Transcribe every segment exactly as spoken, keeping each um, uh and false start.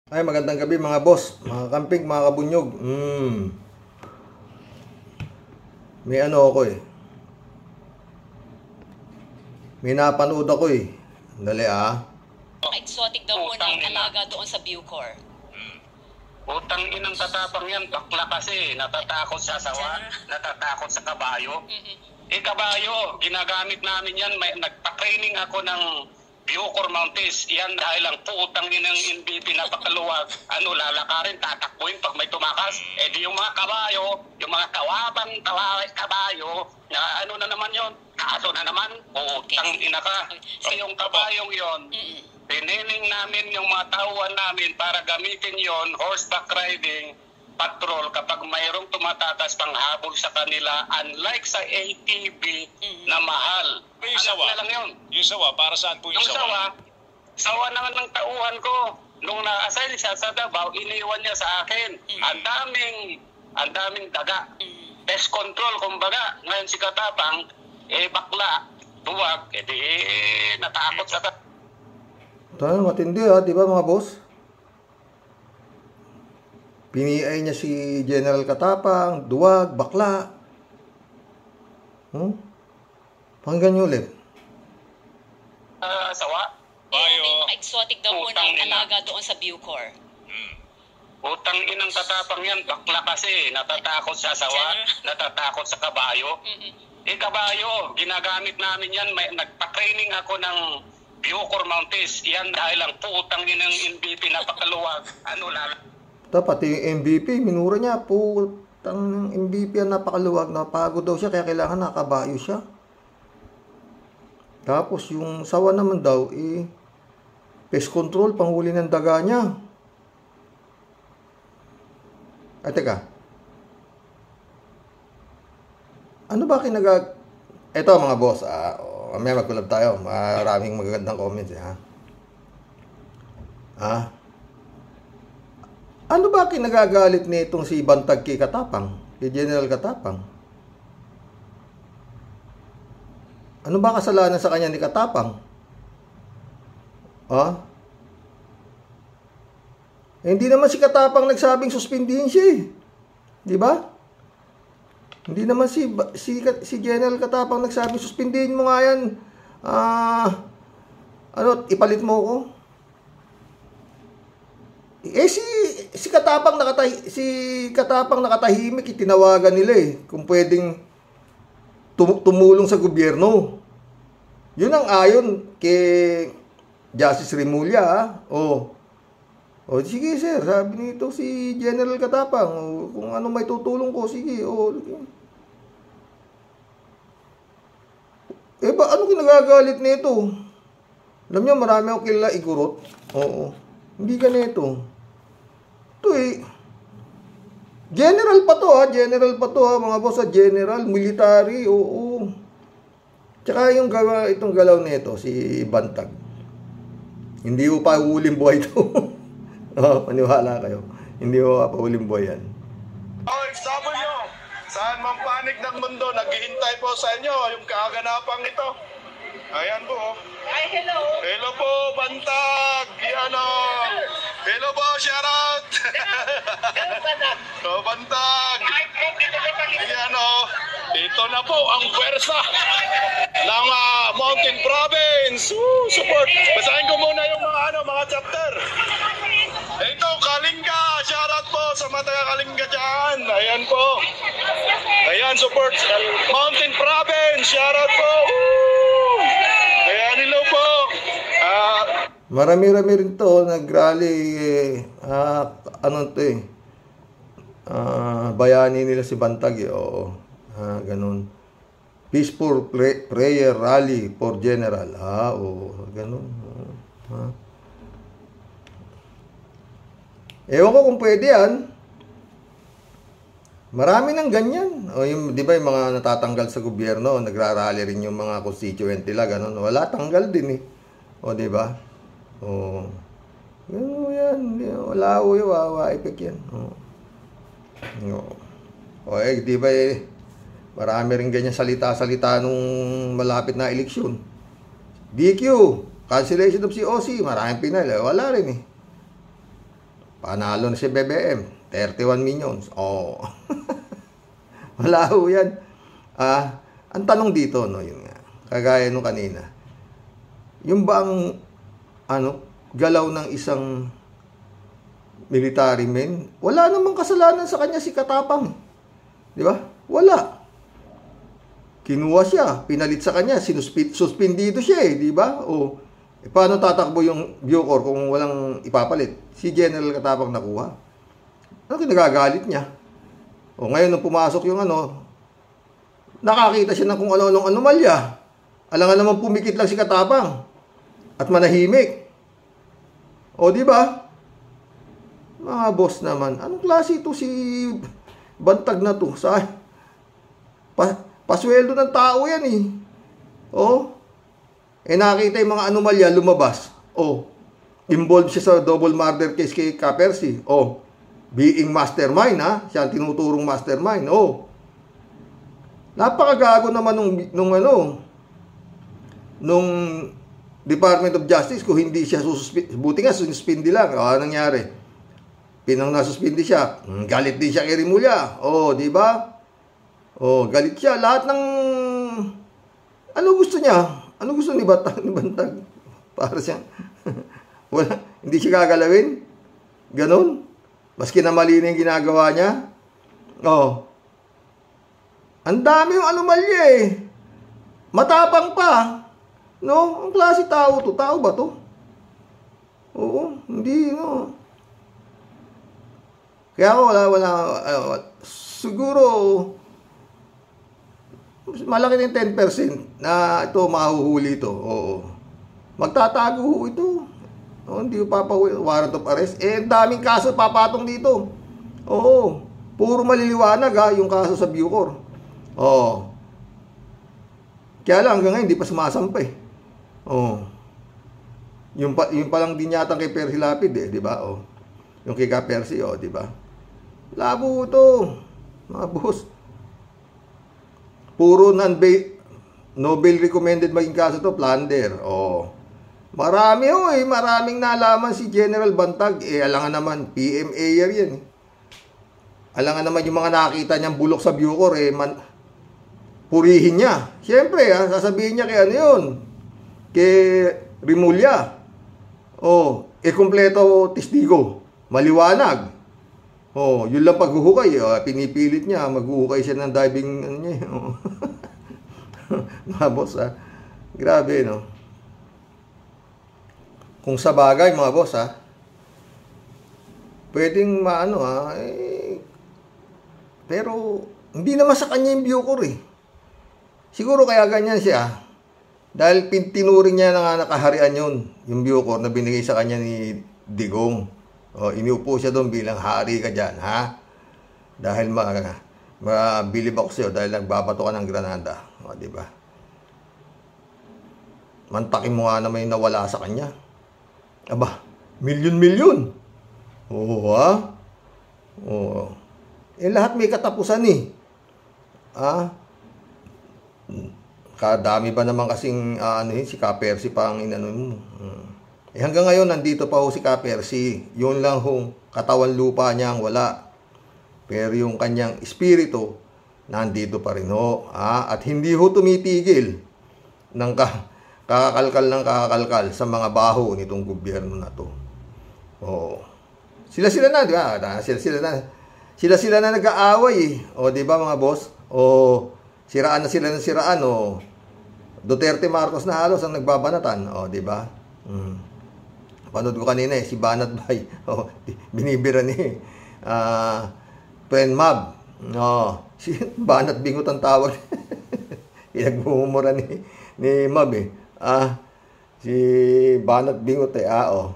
Ay, magandang gabi mga boss, mga kamping, mga kabunyog. Mm. May ano ako eh. May napanood ako eh. Dali ah. Exotic daw po ng alaga doon sa Bucor. Hmm. Utang inang tatapang yan, bakla kasi. Natatakot sa sawa, natatakot sa kabayo. Mm-hmm. Eh kabayo, ginagamit namin yan. May, nagpa-training ako ng Bucor Mounties. Yan dahil lang putang inang N B P napakaluwag. Ano, lalakarin, tatakbuhin pag may tumakas. Eh di yung mga kabayo, yung mga kawabang kawaway kabayo, na ano na naman yon, kaso na naman, putang ina ka. So yung kabayong yon, piniling namin yung mga tauhan namin para gamitin yon, horseback riding, patrol kapag mayroong tumatatas pang habol sa kanila, unlike sa A T V na mahal. Yung sawa, na lang yun. yung sawa, para saan po yung, Yung sawa, sawa naman ng tauhan ko. Nung na-assign siya sa Davao, iniwan niya sa akin. Ang daming, ang daming daga. Pest control, kumbaga. Ngayon si Katapang, eh bakla, tuwag, eh di natakot sa ta- Ito matindi ah, di ba mga boss? Piniay niya si General Katapang, duwag, bakla. Hmm? Pakinggan niyo ulit. uh, sawa. Eh, Bayo. may mga exotic daw po Utang ng ina. alaga doon sa Bucor. Utang inang tatapang yan, bakla kasi. Natatakot sa sawa, natatakot sa kabayo. Mm-hmm. Eh kabayo, ginagamit namin yan. May, nagpa-training ako ng Bucor Mounties. Yan dahil lang putang inang N B P napakaluwag. Ano lala? Ito, pati yung M V P, minura niya. Putang ng M V P yan, napakaluwag. Napagod daw siya, kaya kailangan nakabayo siya. Tapos yung sawa naman daw, eh, pest control, panghuli ng daga niya. Ay, teka. Ano ba kinagag... Eto mga boss, ah, oh, may magkulab tayo. Maraming magagandang comments, eh, ha? Ah? Ano ba kinagagalit nitong si Bantag kay Katapang? Kay General Katapang? Ano ba kasalanan sa kanya ni Katapang? Ah? Eh, hindi naman si Katapang nagsabing suspindihin siya eh. Di ba? Hindi naman si, si, si General Katapang nagsabing suspindihin mo nga yan. Ah, ano, ipalit mo ko? Eh si si Katapang nakatahi, si Katapang nakatahimik, itinawagan nila eh kung pwedeng tum- tumulong sa gobyerno. Yun ang ayon kay Justice Remulla, ha? Oh. Oh, sige sir, sabi nito si General Katapang, oh, kung ano may tutulong ko, sige. Oh. Eh ba ano kinagagalit nito? Alam niyo, marami akong kilala igurot. Oo. Hindi ganito. Ito eh. General pa to ha, general pa to ha, mga boss ha, general, military, oo. Tsaka yung gawa, itong galaw nito, si Bantag. Hindi mo pa huling buhay to. Oh, paniwala kayo. Hindi mo pa huling buhay yan. O F W, saan mang panig ng mundo, naghihintay po sa inyo yung kaganapang ito. Ayan po. Ay, hello. Hello po, Bantag. Yan o. Hello po, shoutout. Ano ba na? So, Bantag. Ay, ay, dito ka pala. Yan o. Ito na po ang pwersa ng uh, Mountain Province. Woo, support. Basahin ko muna yung mga ano, mga chapter. Ito, Kalinga. Shoutout po sa mga taga Kalinga dyan. Ayan po. Ayan, support. Mountain Province. Shoutout po. Woo! Ayan, hello po. Ah, Marami-rami rin to, nag-rally, eh, ah, ano to eh, ah, bayani nila si Bantag eh, oo, ah, ganun. Peaceful pray- prayer rally for general, ah, oo, ganun. Ah. Ewan ko kung pwede yan. Marami ng ganyan. O yung, di ba yung mga natatanggal sa gobyerno, nagrarally rin yung mga constituent nila, ganun. Wala, tanggal din eh. O, di ba? O, ganun yan. Wala o yung wawa effect yan. O, o, o eh, di ba eh, marami rin ganyan salita-salita nung malapit na eleksyon. D Q, cancellation of C O C, maraming pinal. Wala rin eh. Panalo na si B B M, thirty-one millions. Oh. Wala ho yan. Ah, ang tanong dito, no, yun nga. Kagaya nung kanina. Yung ba ang, ano, galaw ng isang military man, wala namang kasalanan sa kanya si Katapang. Di ba? Wala. Kinuha siya, pinalit sa kanya, sinuspid, suspendido siya eh, di ba? O, eh, paano tatakbo yung Bucor kung walang ipapalit? Si General Katapang nakuha. Ano kinagagalit niya? O, ngayon nung pumasok yung ano, nakakita siya ng kung ano-anong anomalya. Alangan naman pumikit lang si Katapang at manahimik. O, di ba? Mga boss naman, anong klase ito si Bantag na to? Sa pa, pasweldo ng tao yan eh. O, eh nakita yung mga anomalya lumabas. O, involved siya sa double murder case kay Capercy. O, being mastermind ha, siya ang tinuturong mastermind. O, napakagago naman nung, nung ano, nung Department of Justice kung hindi siya sususpindi. Buti nga, suspindi lang. O, anong nangyari? Pinang nasuspindi siya. Galit din siya kay Rimulya. O, di ba? O, galit siya. Lahat ng... Ano gusto niya? Ano gusto ni Bantag? Ni Bantag? Para siya... Wala, hindi siya gagalawin? Ganon? Maski na mali na yung ginagawa niya? O. Ang dami yung anomalya eh. Matapang pa. No? Ang klase tao to. Tao ba to? Oo. Hindi, no. Kaya ako wala, wala, uh, siguro, malaki ng ten percent na ito, mahuhuli ito. Oo. Magtatago ito. O, hindi ko papahuli, warrant of arrest. Eh, daming kaso papatong dito. Oo. Puro maliliwanag ha, yung kaso sa Bucor. Oo. Kaya lang, hanggang ngayon, hindi pa sumasampay. Oo. Yung pa, yung pa lang din yata kay Percy Lapid eh, di ba? Oo. Yung kay Capercy, oh, di ba? Labo ito, mga boss. Puro non-bail, no bail recommended maging kaso to, plunder. Oh. Marami oh, eh, maraming nalaman si General Bantag. Eh, alangan naman, P M A R yan. Alangan naman yung mga nakita niyang bulok sa Bucor, eh, man, purihin niya. Siyempre, ha, sasabihin niya kay ano yun, kay Rimulya. Oh, eh, kumpleto testigo. Maliwanag. Oh, yun lang paghuhukay. Oh, pinipilit niya. Maghuhukay siya ng diving. Ano niya. Oh. Mga boss, ha. Grabe, no? Kung sa bagay, mga boss, ha. Pwedeng maano, ha. Eh, pero, hindi naman sa kanya yung Bucor, eh. Siguro kaya ganyan siya. Dahil tinuring niya na nga nakaharian yun. Yung Bucor na binigay sa kanya ni Digong. O, iniupo siya doon bilang hari ka dyan, ha? Dahil ma mabilib ako sa'yo dahil nagbabato ka ng Granada. O, di ba? Mantakin mo nga naman yung nawala sa kanya. Aba, milyon-milyon. Oo, ha? Oo. Eh, lahat may katapusan, eh. Ha? Kadami ba naman kasing, uh, ano yun, si Capercy pa ang inano mo. Hmm. Eh, hanggang ngayon, nandito pa ho si Capercy. Yun lang ho, katawan lupa niya ang wala. Pero yung kanyang espiritu, nandito pa rin ho. Ah, at hindi ho tumitigil ng ka kakakalkal ng kakakalkal sa mga baho nitong gobyerno na to. Oo. Sila-sila na, di ba? Sila-sila na. Sila-sila na nag-aaway eh. O, di ba mga boss? O, siraan na sila ng siraan. O, Duterte Marcos na halos ang nagbabanatan. O, di ba? Hmm. Panood ko kanina eh, si Banat Bay. Oh, binibira ni uh, Penmab. Oh, si Banat Bingot ang tawag. Pinagmumura ni, ni Mab eh. Ah, si Banat Bingot eh. Ah, oh.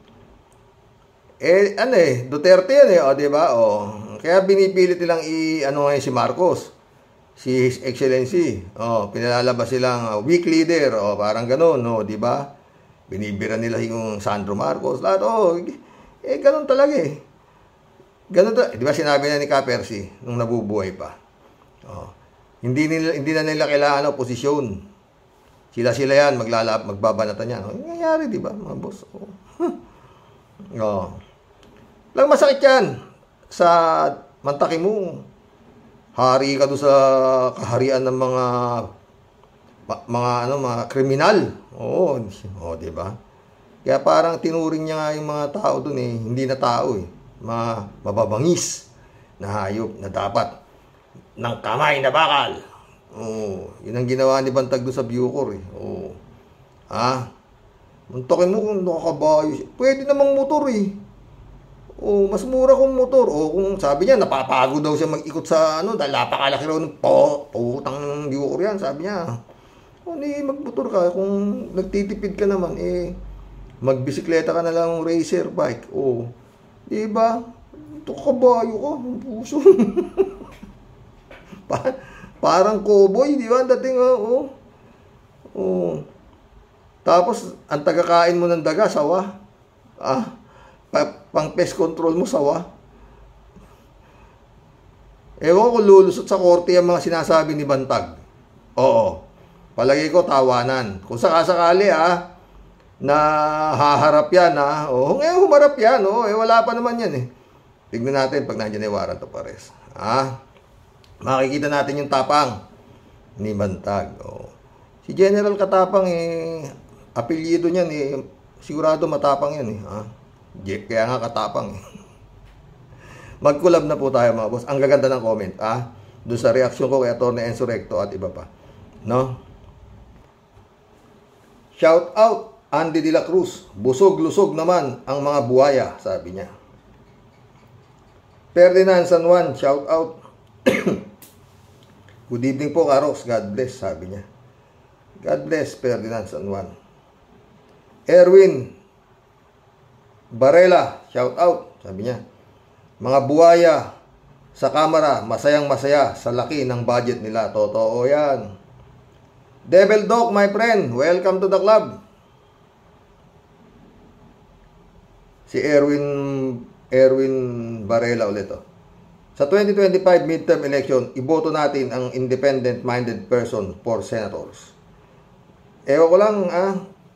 Eh, ano eh, Duterte yan eh. O, oh, diba? Oh. Kaya binipilit nilang i, ano ngayon si Marcos. Si His Excellency. Oh, pinalalabas silang uh, weak leader. Oh, parang ganun. Oh, diba? Binibira nila yung Sandro Marcos, lahat, oh, eh, ganun talaga eh. Ganun talaga. Di ba sinabi na ni Capercy nung nabubuhay pa? Oh, hindi, nila, hindi na nila kailangan ng oposisyon. Sila-sila yan, maglalap, magbabanatan yan. Oh, nangyayari, di ba, mga boss? Oh. Oh. Lang masakit yan. Sa mantaki mo, hari ka doon sa kaharian ng mga mga ano, mga kriminal. Oo, oh, 'di ba? Kaya parang tinuring niya nga yung mga tao doon eh, hindi na tao eh. Ma mababangis na hayop na dapat ng kamay na bakal. Oo, yun ang ginawa ni Bantag doon sa Bucor eh. Oo. Ha? Muntakin mo kung nakakabayo siya. Pwede namang motor eh. Oh, mas mura kung motor. O kung sabi niya, napapagod daw siya mag-ikot sa ano, dahil napakalaki raw ng po, putang ng Bucor yan, sabi niya. O, di magmotor ka. Kung nagtitipid ka naman, eh, magbisikleta ka na lang ng racer bike. O, di ba? Ito kabayo ka, ang puso. pa parang cowboy, di ba? Dating, oh. Oh. Tapos, ang tagakain mo ng daga, sawa. Ah, pa pang pest control mo, sawa. Ewan ko lulusot sa korte ang mga sinasabi ni Bantag. Oo. Palagi ko tawanan. Kung sakasakali, ah, na haharap yan, ah. Oo, ngayon humarap yan, oh. Eh, wala pa naman yan, eh. Tignan natin pag nandiyan ay warrant of arrest. Ah, makikita natin yung tapang ni Bantag. Oh. Si General Katapang, eh, apelyido niyan, eh, sigurado matapang yan, eh. Ah, kaya nga katapang, eh. Mag-collab na po tayo, mga boss. Ang gaganda ng comment, ah, doon sa reaksyon ko kay Atty. Enzo Recto at iba pa. No? Shout out, Andy De La Cruz. Busog-lusog naman ang mga buhaya, sabi niya. Ferdinand San Juan, shout out. Good evening po, Karox. God bless, sabi niya. God bless, Ferdinand San Juan. Erwin Barela, shout out, sabi niya. Mga buhaya sa kamera, masayang masaya sa laki ng budget nila. Totoo yan. Devil Dog, my friend, welcome to the club. Si Erwin Erwin Barela ulit, oh. Sa twenty twenty-five midterm election, iboto natin ang independent-minded person for senators. Ewan ko lang, ah.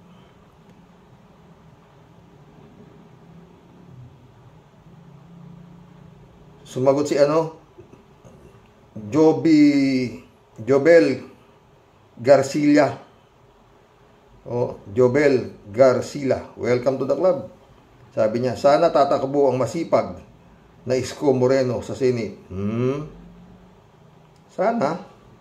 Sumagot si ano? Joby Jobel Garcia. Oh, Jobel Garcia. Welcome to the club. Sabi niya, sana tatakbo ang masipag na Isko Moreno sa Senate. Hmm? Sana.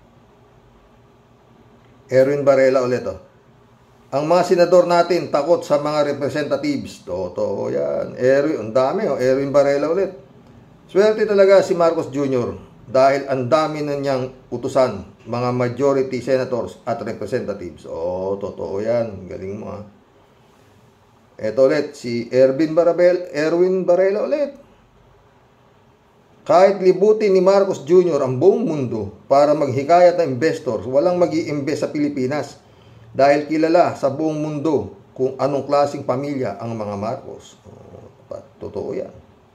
Erwin Barela ulit, oh. Ang mga senador natin takot sa mga representatives. Totoo yan. Erwin, ang dami, oh. Erwin Barela ulit. Swerte talaga si Marcos Junior dahil ang dami na niyang utusan, mga majority senators at representatives. Oh, totoo yan. Galing mo, ha. Eto ulit, si Erwin Barabel, Erwin Barela ulit. Kahit libutin ni Marcos Junior ang buong mundo para maghikayat ng investors, walang mag-i-invest sa Pilipinas dahil kilala sa buong mundo kung anong klaseng pamilya ang mga Marcos. Oh, totoo yan.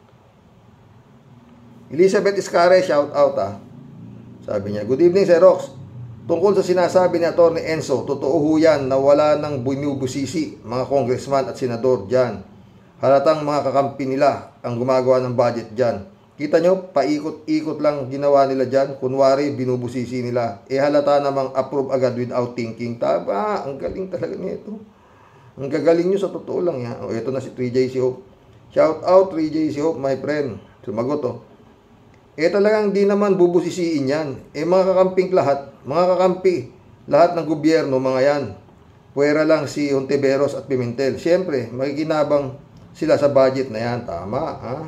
Elizabeth Iscare, shout out, ah. Sabi niya, good evening, Sir Rox. Tungkol sa sinasabi ni Atty. Enzo, totoo ho yan na wala nang binubusisi mga congressman at senador dyan. Halatang mga kakampi nila ang gumagawa ng budget dyan. Kita nyo, paikot-ikot lang ginawa nila dyan. Kunwari, binubusisi nila. Eh halata namang approve agad without thinking. Tama, ang galing talaga nito. Ang gagaling nyo sa totoo lang yan. O, ito na si three J C Hope. Shout out three J C Hope, my friend. Sumagot, oh. Eh talagang di naman bubusisiin yan. Eh mga kakamping lahat, mga kakampi, lahat ng gobyerno, mga yan. Puwera lang si Hontiveros at Pimentel. Siyempre, makikinabang sila sa budget na yan. Tama, ha?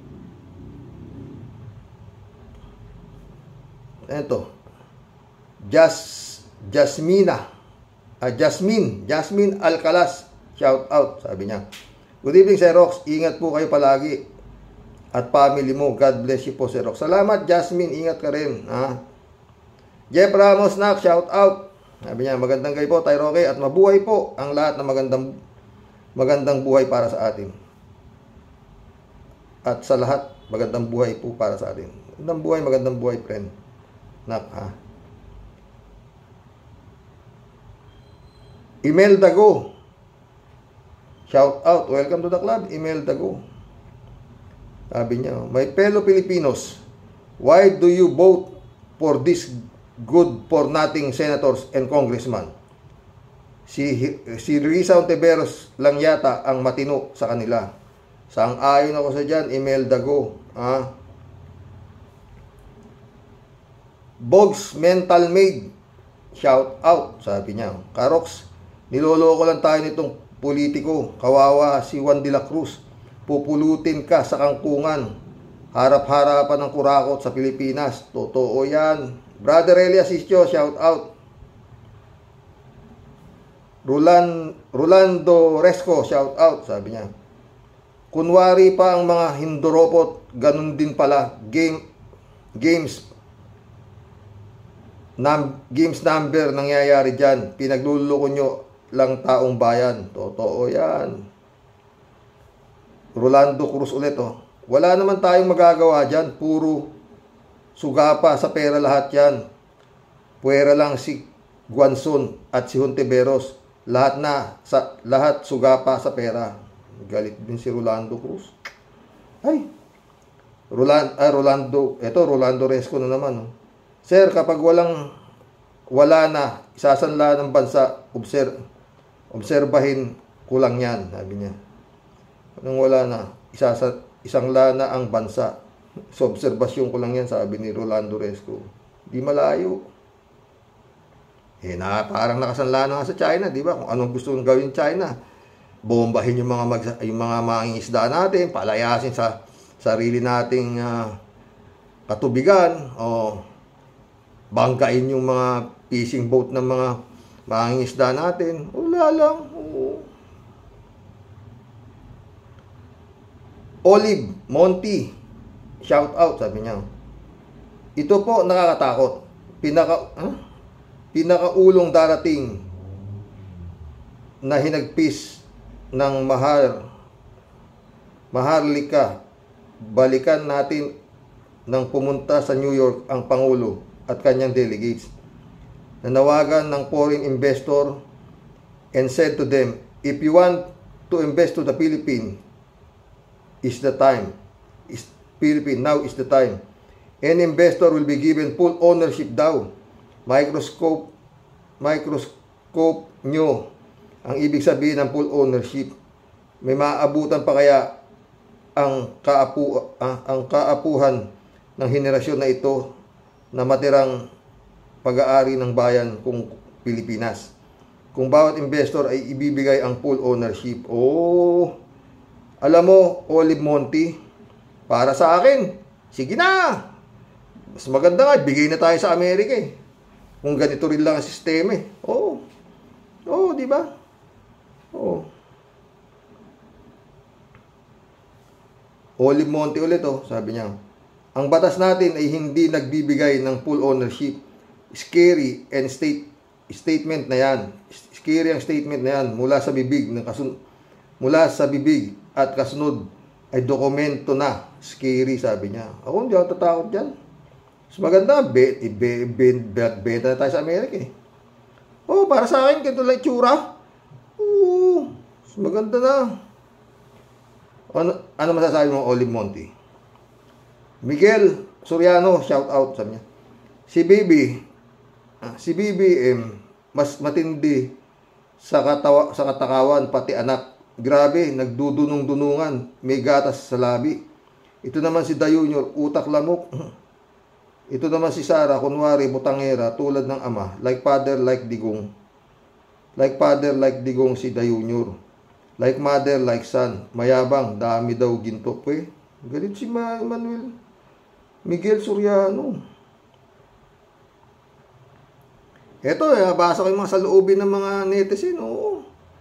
Ito. Jas, Jasmina. Ah, Jasmine. Jasmine Alcalas. Shout out, sabi niya. Good evening, Sir Rox. Ingat po kayo palagi. At family mo. God bless you po, Sir Rox. Salamat, Jasmine. Ingat ka rin. Ha? Jeff Ramos, nak, shout out. Sabi niya, magandang gabi po, Tay Roque. At mabuhay po ang lahat na magandang, magandang buhay para sa atin. At sa lahat, magandang buhay po para sa atin. Magandang buhay, magandang buhay, friend. Nak, ha? Imelda Go. Shout out. Welcome to the club, Imelda Go. Sabi niya, my fellow Filipinos, why do you vote for this good for nothing senators and congressmen? Si, si Risa Ontiveros lang yata ang matino sa kanila. Sang-ayon ako sa dyan, Imelda Go. Ah. Bogs Mental Maid, shout out, sabi niya. Karoks, niloloko lang tayo nitong politiko. Kawawa si Juan de la Cruz. Pupulutin ka sa kangkungan. Harap-harapan ng kurakot sa Pilipinas. Totoo yan. Brother Elias Ischo, shout out. Roland, Rolando Resco, shout out, sabi niya. Kunwari pa ang mga hinduropot, ganun din pala. Game, games, num, games number nangyayari dyan. Pinagluloko nyo lang taong bayan. Totoo yan. Rolando Cruz ulit, oh. Wala naman tayong magagawa dyan. Puro sugapa sa pera lahat yan. Puwera lang si Guanzon at si Hontiveros. Lahat na, sa, lahat sugapa sa pera. Galit din si Rolando Cruz. Ay, Roland, ah, Rolando, eto Rolando Resco na naman. Oh. Sir, kapag walang, wala na, isasanla ng bansa, observe, obserbahin ko lang yan, sabi niya. Nang wala na, isasa, isang lana ang bansa. So, obserbasyon ko lang yan, sabi ni Rolando Resco. Di malayo. Eh, na, parang nakasanla na nga sa China, di ba? Kung anong gusto nang gawin China. Bombahin yung mga, mag, yung mga mangingisda natin, palayasin sa sarili nating uh, katubigan, o bangkain yung mga fishing boat ng mga mangingisda natin. Wala lang. Oo. Olive Monty, shout out, sabi niya. Ito po nakakatakot. Pinaka huh? Pinakaulong darating na hinagpis ng mahal maharlika. Balikan natin nang pumunta sa New York ang Pangulo at kanyang delegates. Nanawagan ng foreign investor and said to them, if you want to invest to the Philippines, is the time. Is Philippines, now is the time. Any investor will be given full ownership daw. Microscope, microscope nyo ang ibig sabihin ng full ownership. May maabutan pa kaya ang kaapu ah, ang kaapuhan ng henerasyon na ito na matirang pag-aari ng bayan kung Pilipinas. Kung bawat investor ay ibibigay ang full ownership. Oh, alam mo, Olive Monty, para sa akin, sige na. Mas maganda nga, bigay na tayo sa Amerika eh. Kung ganito rin lang ang sistema eh. Oo. Oo, di ba? Oo. Olive Monty ulit, oh, sabi niya. Ang batas natin ay hindi nagbibigay ng full ownership. Scary and state statement na yan. Scary ang statement na yan mula sa bibig ng kasun mula sa bibig at kasunod ay dokumento na. Scary, sabi niya. Ako hindi ako tatakot dyan. Mas maganda, be, be, be, be, benta na tayo sa Amerika eh. Oh, para sa akin, ganito lang tsura. Oo, mas maganda na. Ano, ano masasabi mo, Olive Monty? Miguel Soriano, shout out, sabi niya. Si Bibi, ah, si Bibi, eh, mas matindi sa, katawa, sa katakawan, pati anak. Grabe, nagdudunong-dunungan, may gatas sa labi. Ito naman si Dayunyor, utak lamok. Ito naman si Sara, kunwari, butangera, tulad ng ama. Like father, like digong. Like father, like digong si Dayunyor. Like mother, like son. Mayabang, dami daw ginto. Eh, galit si Manuel. Miguel Soriano. Eto, eh, basa ko yung mga saloobin ng mga netizen. Oo.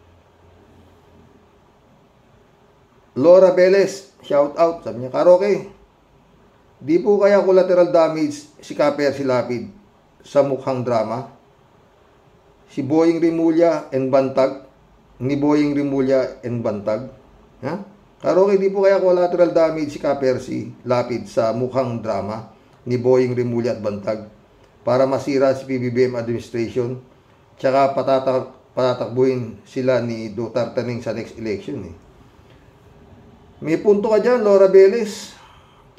Laura Velez, shout out. Sabi niya, Karoke, di po kaya collateral damage si Kaper si Lapid sa mukhang drama? Si Boying Rimulya and Bantag, ni Boying Rimulya and Bantag. Ha? Karoke, di po kaya collateral damage si Kaper si Lapid sa mukhang drama ni Boying Rimulya at Bantag para masira si P B B M administration tsaka patatak, patatakbuhin sila ni Duterte sa next election eh. May punto ka dyan, Laura Velez.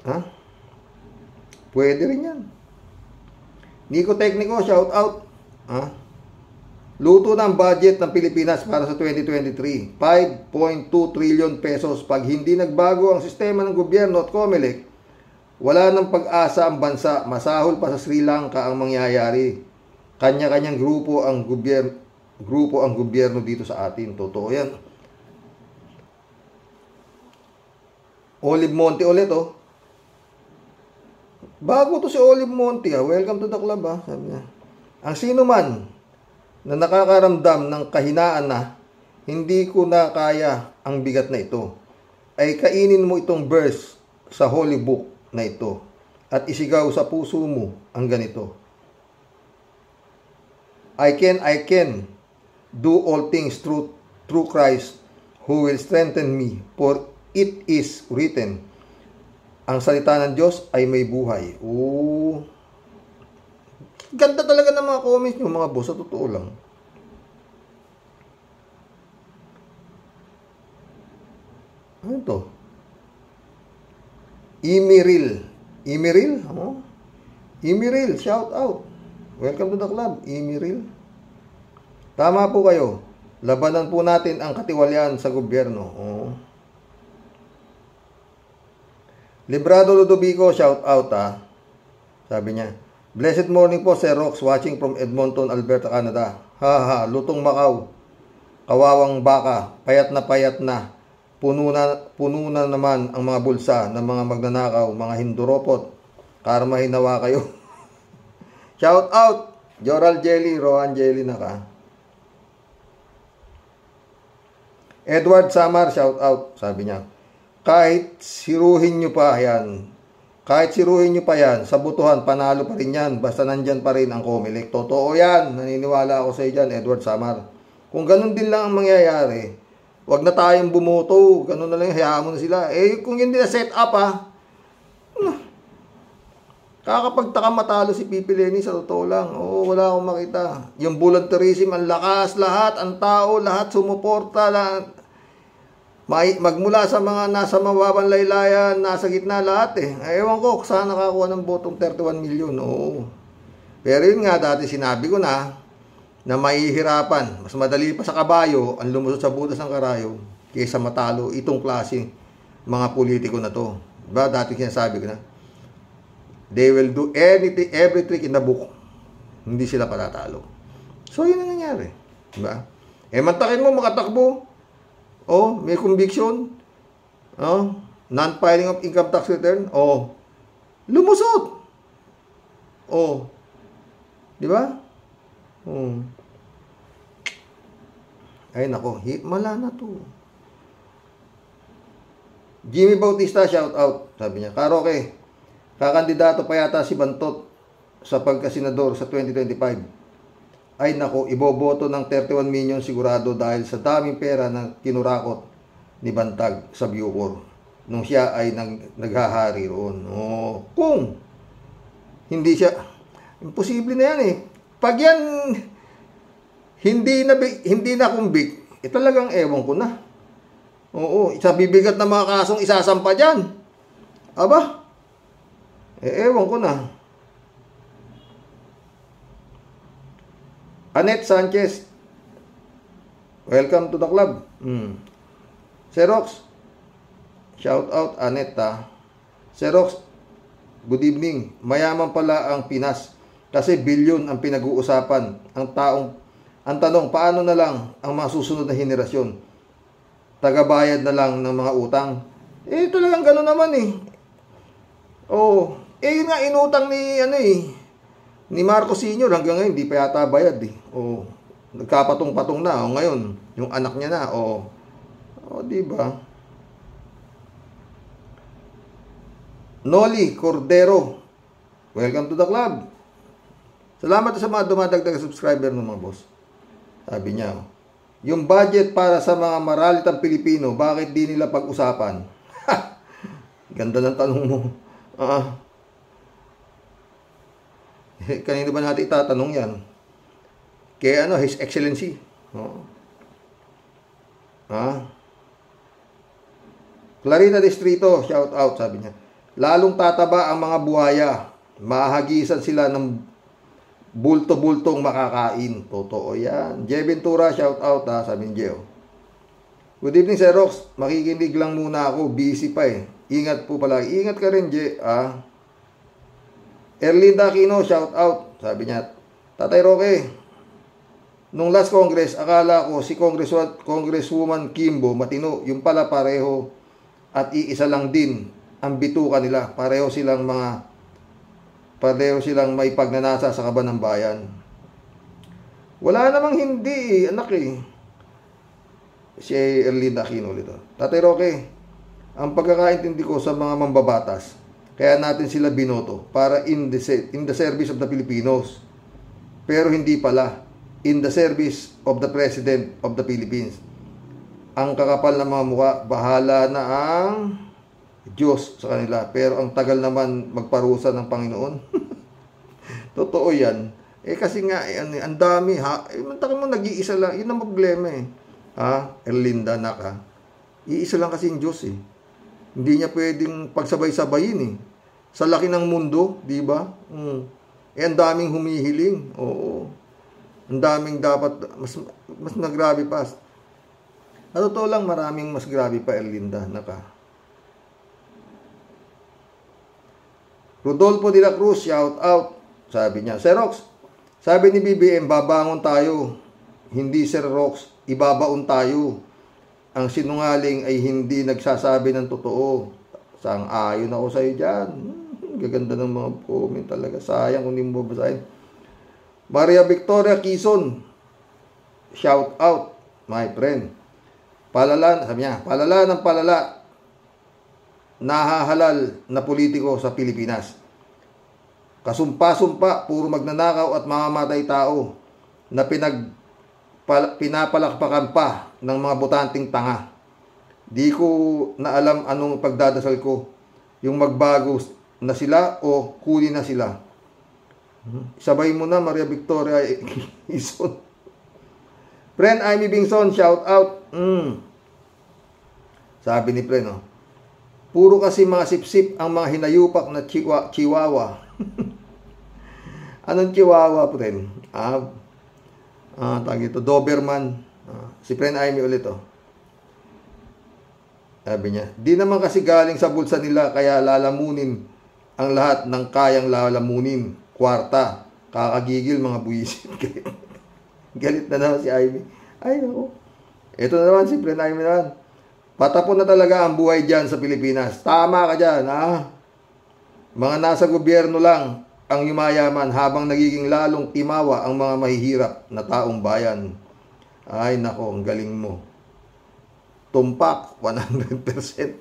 Ha? Pwede rin yan. Nico Tecnico, shout out. Ha? Luto ng budget ng Pilipinas para sa twenty twenty-three. five point two trillion pesos. Pag hindi nagbago ang sistema ng gobyerno at COMELEC, wala nang pag-asa ang bansa. Masahol pa sa Sri Lanka ang mangyayari. Kanya-kanyang grupo ang gobyerno, grupo ang gobyerno dito sa atin. Totoo yan. Olive Monte ulit, oh. Bago to si Olive Monte, ah. Welcome to the club, ah. Sabi niya. Ang sino man na nakakaramdam ng kahinaan na hindi ko na kaya ang bigat na ito, ay kainin mo itong verse sa holy book na ito at isigaw sa puso mo ang ganito. I can, I can do all things through, through Christ who will strengthen me, for it is written, ang salita ng Diyos ay may buhay. Oo. Ganda talaga ng mga comments nyo, mga boss, sa totoo lang. Ano to? Imiril. Imiril? Ano? Imiril, shout out. Welcome to the club, Imiril. Tama po kayo. Labanan po natin ang katiwalian sa gobyerno. Oo. Librado Ludovico, shout out, ah. Sabi niya, blessed morning po, Sir Rox, watching from Edmonton, Alberta, Canada. Haha, lutong Macau. Kawawang baka, payat na payat na. Puno na, puno na naman ang mga bulsa ng mga magnanakaw, mga hinduropot. Karma hinawa kayo. Shout out, Joral Jelly, Rohan Jelly na ka. Edward Samar, shout out, sabi niya. Kahit siruhin nyo pa yan, kahit siruhin nyo pa yan, sa butuhan, panalo pa rin yan, basta nandyan pa rin ang COMELEC. Totoo yan, naniniwala ako sa iyo dyan, Edward Samar. Kung ganun din lang ang mangyayari, wag na tayong bumoto, ganun na lang, hayaan mo na sila. Eh, kung hindi na set up, ha, kakapagtaka matalo si Pipi Lenny, sa totoo lang. Oo, wala akong makita. Yung volunteerism, ang lakas, lahat, ang tao, lahat sumuporta, lahat. Magmula sa mga nasa mababang laylayan, nasa gitna lahat eh. Ewan ko, saan nakakuha ng botong thirty-one million. Oo. Pero yun nga, dati sinabi ko na, na mahihirapan. Mas madali pa sa kabayo ang lumusot sa butas ng karayo kaysa matalo itong klase mga politiko na to. Diba? Dati sinasabi ko na, they will do anything, every trick in the book. Hindi sila patatalo. So, yun ang nangyari. Diba? Eh, mantakin mo, makatakbo. Oh, may conviction. Oh, non-filing of income tax return. Oh, lumusot. Oh, di ba? Oh. Ay, nako. Mala na to. Jimmy Bautista, shout out. Sabi niya, Karoke, kakandidato pa yata si Bantot sa pagkasenador sa twenty twenty-five. Ay nako, iboboto ng thirty-one million sigurado dahil sa daming pera na kinurakot ni Bantag sa Bucor nung siya ay nag, naghahari roon. Oh, kung hindi siya, imposible na yan eh. Pag yan hindi na hindi na kumbik, eh talagang ewan ko na. Oo, sa bibigat na mga kasong isasampa diyan. Aba, eh ewan ko na. Annette Sanchez, welcome to the club. Hmm. Xerox, shout out Annette, ha. Xerox, good evening. Mayaman pala ang Pinas kasi bilyon ang pinag-uusapan. Ang taong, ang tanong, paano na lang ang mga susunod na henerasyon? Tagabayad na lang ng mga utang. Eh, talagang gano'n naman eh. Oh, eh yun nga inutang ni ano eh. Ni Marcos Senior hanggang ngayon hindi pa yata bayad eh. O nagkapatong-patong na o ngayon yung anak niya na o o di ba? Noli Cordero, welcome to the club. Salamat sa mga dumadagdag subscriber ng mga boss. Sabi niya, yung budget para sa mga maralitang Pilipino, bakit di nila pag-usapan? Ganda ng tanong mo. Ah. Uh, kanino ba natin itatanong yan? Kaya ano, His Excellency. Oh. Ah. Clarita Distrito, shout out, sabi niya. lalong tataba ang mga buhaya. Mahahagisan sila ng bulto-bultong makakain. Totoo yan. Jay Ventura, shout out ha, sabi ni Jeo. Good evening, Sir Rox. Makikinig lang muna ako. Busy pa eh. Ingat po pala. Ingat ka rin, Jay. Ah. Erlinda Aquino, shout out. Sabi niya, Tatay Roque, nung last Congress, akala ko si Congresswoman, Congresswoman Kimbo matino. Yung pala pareho at iisa lang din ang bituka nila. Pareho silang mga pareho silang may pagnanasa sa kaban ng bayan. Wala namang hindi, anak eh. Si Erlinda Aquino ulit. Tatay Roque, ang pagkakaintindi ko sa mga mambabatas, kaya natin sila binoto para in the, in the service of the Filipinos. Pero hindi pala, in the service of the President of the Philippines. Ang kakapal ng mga mukha, bahala na ang Diyos sa kanila. Pero ang tagal naman magparusa ng Panginoon. Totoo yan. Eh kasi nga, eh, ang dami ha. Eh, mantakin mo, nag-iisa lang. Yun ang problema eh. Ha? Erlinda, naka. Iisa lang kasi yung Diyos eh. Hindi niya pwedeng pagsabay-sabayin eh. Sa laki ng mundo, di ba? Mm. Eh, ang daming humihiling. Oo. Ang daming dapat, mas, mas nagrabe pa. At totoo lang, maraming mas grabe pa, Erlinda, naka. Rodolfo de la Cruz, shout out. Sabi niya, Sir Rox, sabi ni B B M, babangon tayo. Hindi, Sir Rox, ibabaon tayo. Ang sinungaling ay hindi nagsasabi ng totoo. Sang-ayon ako sa iyo dyan. Hmm, gaganda ng mga comment talaga. Sayang kung hindi mo babasahin. Maria Victoria Quezon, shout out, my friend. Palala, sabi niya, palala ng palala, nahahalal na politiko sa Pilipinas. Kasumpa-sumpa, puro magnanakaw at mamamatay tao na pinag Pal, pinapalakpakan pa ng mga botanting tanga. Di ko na alam anong pagdadasal ko. Yung magbago na sila o kunin na sila. Sabay mo na, Maria Victoria Ison. Friend Amy Bingson, shout out. Mm. Sabi ni Friend, oh, puro kasi mga sipsip ang mga hinayupak na chiwa, chihuahua. Anong chihuahua, Friend? Ah, Ah, tawag ito, Doberman. Ah, si Friend Amy ulit, oh. Sabi niya, di naman kasi galing sa bulsa nila, kaya lalamunin ang lahat ng kayang lalamunin. Kwarta, kakagigil mga buwisit. Galit na naman si Amy. Ay, naku. Ito na naman si Friend Amy naman. Patapon na talaga ang buhay dyan sa Pilipinas. Tama ka dyan, ha? Mga nasa gobyerno lang ang yumayaman habang nagiging lalong timawa ang mga mahihirap na taong bayan. Ay, nako, ang galing mo. Tumpak, one hundred percent.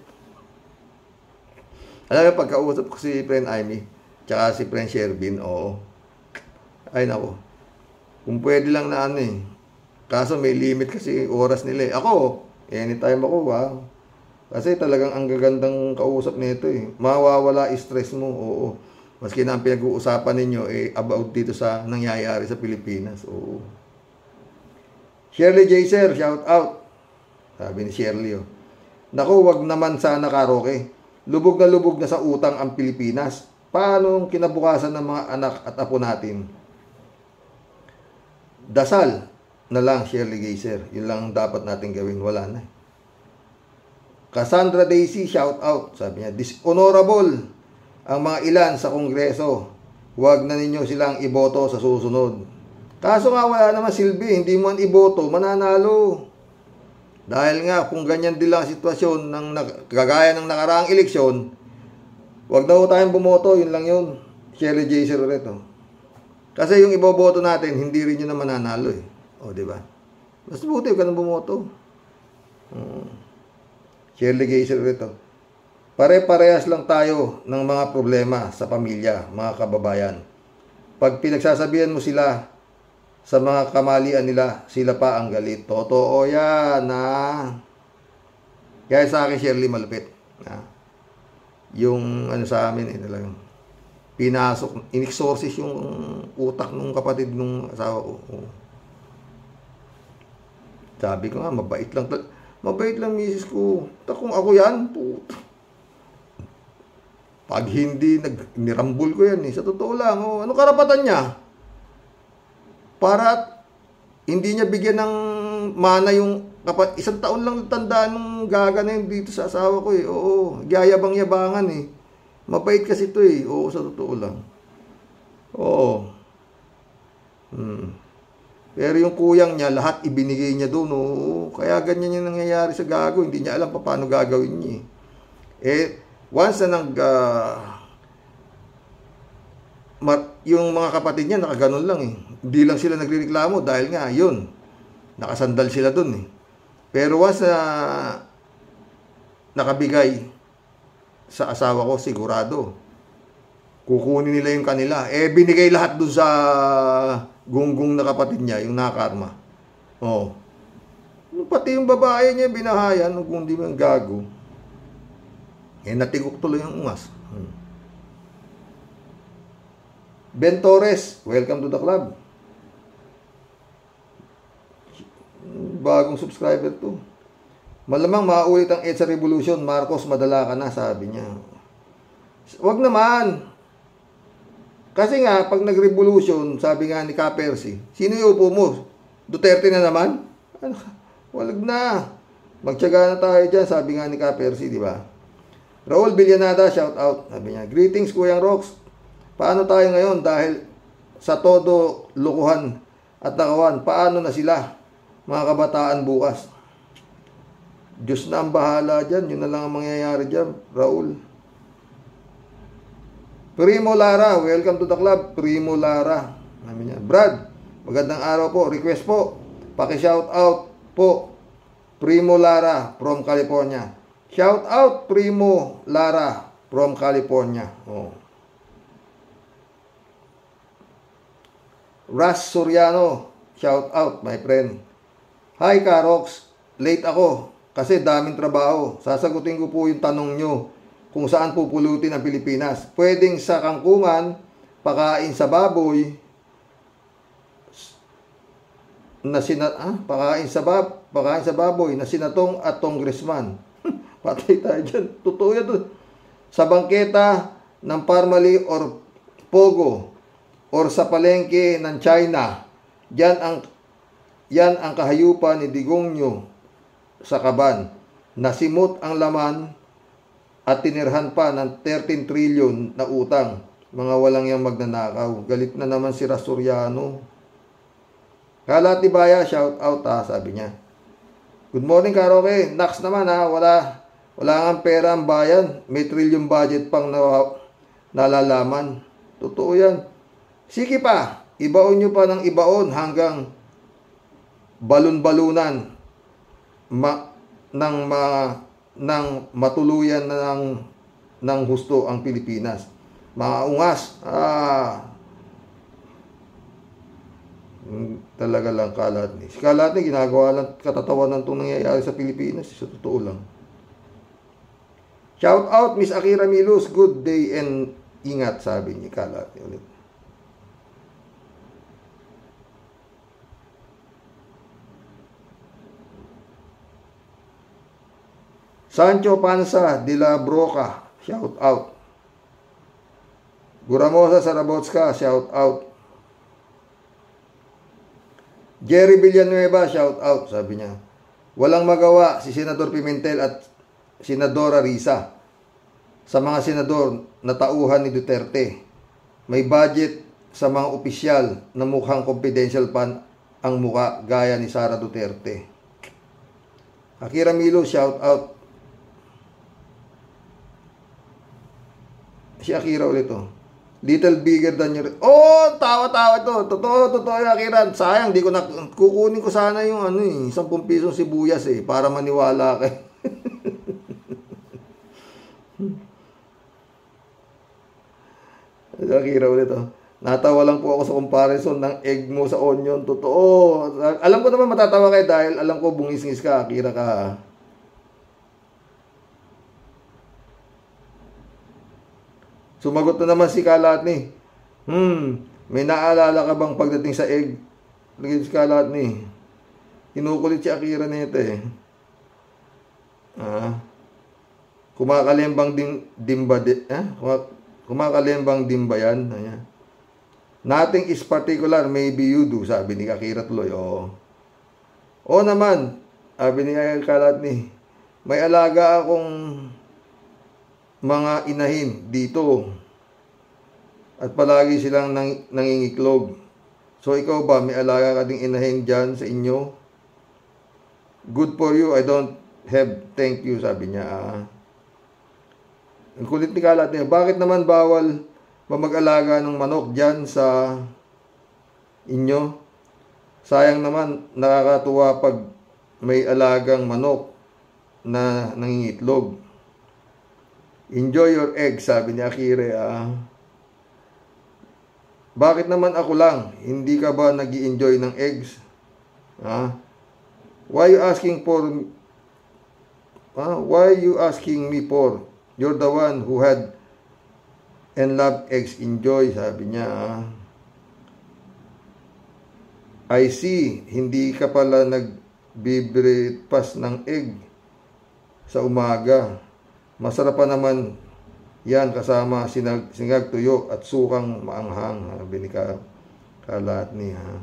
Alam mo, pagkausap ko si Friend Amy, tsaka si Friend Shervin, oo. Ay, nako. Kung pwede lang na ano eh. Kaso may limit kasi oras nila eh. Ako, anytime ako, wow. Kasi talagang ang gagandang kausap nito eh. Mawawala stress mo, oo. Maski na ang pinag-uusapan ninyo eh, about dito sa nangyayari sa Pilipinas. Oo. Shirley J. Sir, shout out. Sabi ni Shirley, oh. Naku, wag naman sana Karoke. Lubog na lubog na sa utang ang Pilipinas. Paano kinabukasan ng mga anak at apo natin? Dasal na lang, Shirley J. Sir. Yun lang dapat natin gawin. Wala na. Cassandra Daisy, shout out. Sabi niya, dishonorable ang mga ilan sa Kongreso. Huwag na ninyo silang iboto sa susunod. Kaso nga wala naman silbi, hindi mo man iboto, mananalo. Dahil nga kung ganyan din lang ang sitwasyon ng kagaya ng nakaraang eleksyon, huwag na ho tayong bumoto, yun lang yun. Shirley J. Sir ulit, oh. Kasi yung iboboto natin, hindi rin yun na mananalo eh. O, di ba? Mas buti, huwag ka nang bumoto. Hmm. Shirley J. Sir ulit, oh. Pare-parehas lang tayo ng mga problema sa pamilya, mga kababayan. Pag pinagsasabihan mo sila sa mga kamalian nila, sila pa ang galit. Totoo yan, ha? Kaya sa akin, Shirley, malupit. Ha? Yung ano sa amin, eh, talagang pinasok, inexorcist yung utak ng kapatid ng asawa ko. Sabi ko nga, mabait lang. Mabait lang, misis ko. Kung ako yan, puto. Pag hindi, nag, nirambol ko yan eh. Sa totoo lang, oh, ano karapatan niya? Para hindi niya bigyan ng mana yung kapat, isang taon lang tandaan ng gaga na yun dito sa asawa ko eh. Oo, yayabang-yabangan eh. Mabait kasi ito eh. Oo, sa totoo lang. Oo. Hmm. Pero yung kuyang niya, lahat ibinigay niya doon. Oo, kaya ganyan yung nangyayari sa gago. Hindi niya alam pa paano gagawin niya eh. Eh, once na nag, uh, yung mga kapatid niya, nakaganon lang eh. Hindi lang sila nagrereklamo dahil nga, yun, nakasandal sila dun eh. Pero once na nakabigay sa asawa ko, sigurado, kukunin nila yung kanila. Eh, binigay lahat dun sa gunggong na kapatid niya, yung nakarma. Oh. Pati yung babae niya, binahayan, kung di man gago. Eh, natigok tuloy yung ungas. Hmm. Ben Torres, welcome to the club. Bagong subscriber to. Malamang maulit ang EDSA Revolution. Marcos, madala ka na, sabi niya. Wag naman. Kasi nga, pag nag-revolution, sabi nga ni Kapersi, sino yung upo mo? Duterte na naman? Ano? Walag na. Magtiyaga na tayo dyan, sabi nga ni Kapersi, di ba? Raul Villanada, shout out. Sabi niya, greetings Kuyang Rox. Paano tayo ngayon dahil sa todo lukuhan at nakawan? Paano na sila, mga kabataan bukas? Diyos na ang bahala dyan. Yun na lang ang mangyayari dyan, Raul. Primo Lara, welcome to the club. Primo Lara. Sabi niya, Brad, magandang araw po. Request po. Paki-shout out po. Primo Lara from California. Shout out Primo Lara from California. Oh. Ras Soriano, shout out my friend. Hi Karox, late ako kasi daming trabaho. Sasagutin ko po yung tanong nyo kung saan pupulutin ang Pilipinas. Pwedeng sa kangkungan, pakain sa baboy, na sina, ah, pakain sa bab, pakain sa baboy na sinatong at congressman. Patay tayo dyan. Totoo yan doon. Sa bangketa ng Parmali or Pogo or sa palengke ng China, yan ang, yan ang kahayupan ni Digongyo sa Kaban. Nasimot ang laman at tinirhan pa ng thirteen trillion na utang. Mga walang yang magnanakaw. Galit na naman si Rasuriano. Kalati Baya, shout out ha, sabi niya. Good morning, Karoke. Nax naman ha, wala. Wala nga pera ang bayan. May trillion budget pang na, nalalaman. Totoo yan. Sige pa. Ibaon nyo pa ng ibaon hanggang balon-balunan ma, ng, ma, ng matuluyan na ng, ng husto ang Pilipinas. Mga ungas. Ah, talaga lang kalat ni. Si kalat ni ginagawa lang katatawanan itong nangyayari sa Pilipinas. Sa totoo lang. Shout out, Miss Akira Milus. Good day and ingat, sabi ni Kalati ulit. Sancho Panza, de la Broca. Shout out. Guramosa Sarabotska. Shout out. Jerry Villanueva. Shout out, sabi niya. Walang magawa si Senador Pimentel at Senadora Risa sa mga senador na tauhan ni Duterte. May budget sa mga opisyal na mukhang confidential fund ang muka gaya ni Sara Duterte. Akira Milo, shout out. Si Akira ulit to. Little bigger than your... Oh, tawa-tawa to. Totoo, totoo yung Akira. Sayang, di ko na... Kukunin ko sana yung ano eh, sampung pisong sibuyas eh, para maniwala kay... Akira ulit oh. Natawa lang po ako sa comparison ng egg mo sa onion. Totoo. Alam ko naman matatawa kayo dahil alam ko bungis-ngis ka, Akira ka. Sumagot na naman si Kalat ni. Hmm, may naalala ka bang pagdating sa egg? Lagyan si Kalat ni. Kinukulit si Akira nito eh. Ah. Kumakalembang din, dimba, di, eh? Kumakalembang dimba yan. Ayan. Nothing is particular, maybe you do, sabi ni Kakira tuloy. Oo. Oo naman, sabi ni Kalat ni, may alaga akong mga inahin dito. At palagi silang nang, nangingiklog. So ikaw ba, may alaga ka ding inahin dyan sa inyo? Good for you, I don't have, thank you, sabi niya. Ah. Ang kulit ni Kalat niya, bakit naman bawal ba mag-alaga ng manok dyan sa inyo? Sayang naman, nakakatuwa pag may alagang manok na nangingitlog. Enjoy your egg, sabi ni Akire. Ah. Bakit naman ako lang? Hindi ka ba nag-i-enjoy ng eggs? Ah. Why you asking for ah, why you asking me for? You're the one who had and love eggs. Enjoy, sabi niya. Ah. I see, hindi ka pala nag-breakfast ng egg sa umaga. Masarap pa naman yan kasama sinag, singag tuyo at sukang maanghang. Sabi ni ka, Kalat ni. Ha.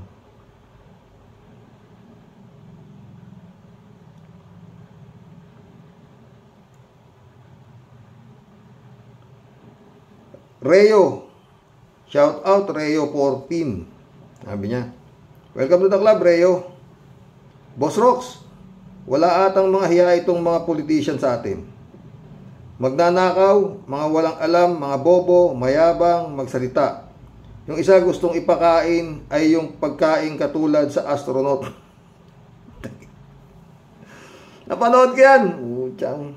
Reo. Shout out Reo fourteen. Sabi niya. Welcome to the club, Reo. Boss Rox, wala atang mga hiya itong mga politician sa atin. Magnanakaw, mga walang alam, mga bobo, mayabang, magsalita. Yung isa gustong ipakain ay yung pagkain katulad sa astronaut. Napanood ka yan? Uchang.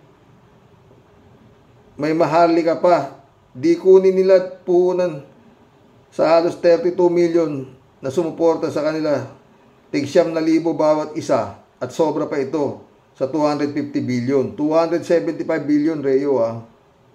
May mahali ka pa. Di kunin nila puhunan sa halos thirty-two million na sumuporta sa kanila. Tigsyam na libo bawat isa at sobra pa ito sa two hundred fifty billion. two hundred seventy-five billion, Reo, ah.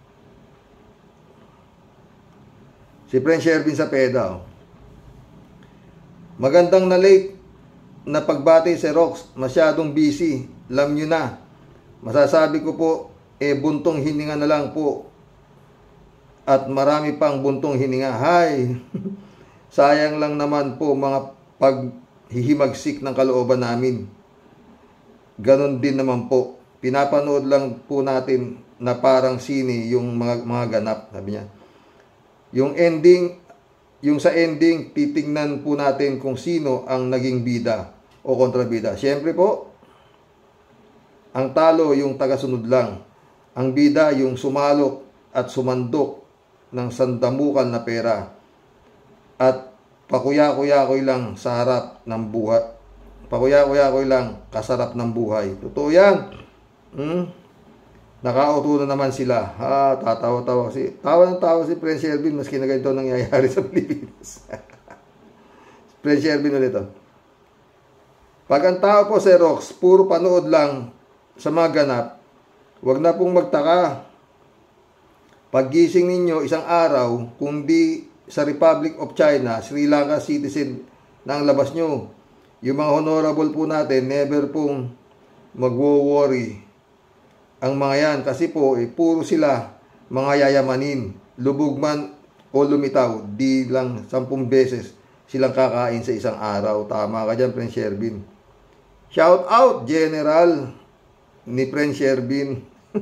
Si Prince Shervin sa peda, oh. Magandang na late na pagbati si Rox. Masyadong busy. Alam nyo na. Masasabi ko po, eh, buntong hininga na lang po. At marami pang buntong hininga. Hay! Sayang lang naman po mga paghihimagsik ng kalooban namin. Ganon din naman po. Pinapanood lang po natin na parang sine yung mga, mga ganap, sabi niya. Yung ending, yung sa ending, titingnan po natin kung sino ang naging bida o kontrabida. Siyempre po, ang talo yung tagasunod lang. Ang bida yung sumalok at sumandok ng sandamukan na pera. At pakuya-kuya-kuy lang sa harap ng buhat. Pakuya-kuya-kuy lang kasarap ng buhay. Totoo yan. Hmm? Nakauto na naman sila. Ha, tatawa-tawa si tawa ng tawa si Prince Shervin maski na ganito nangyayari sa Pilipinas. Prince Shervin ulit, oh. Pag ang tao po si Rox, puro panood lang sa mga ganap, wag na pong magtaka. Paggising ninyo isang araw, kung di sa Republic of China, Sri Lanka citizen na ang labas nyo. Yung mga honorable po natin, never pong magwo-worry ang mga yan. Kasi po, eh, puro sila mga yayamanin. Lubog man o lumitaw, di lang sampung beses silang kakain sa isang araw. Tama ka dyan, Prince Shervin. Shout out, General ni Prince Shervin.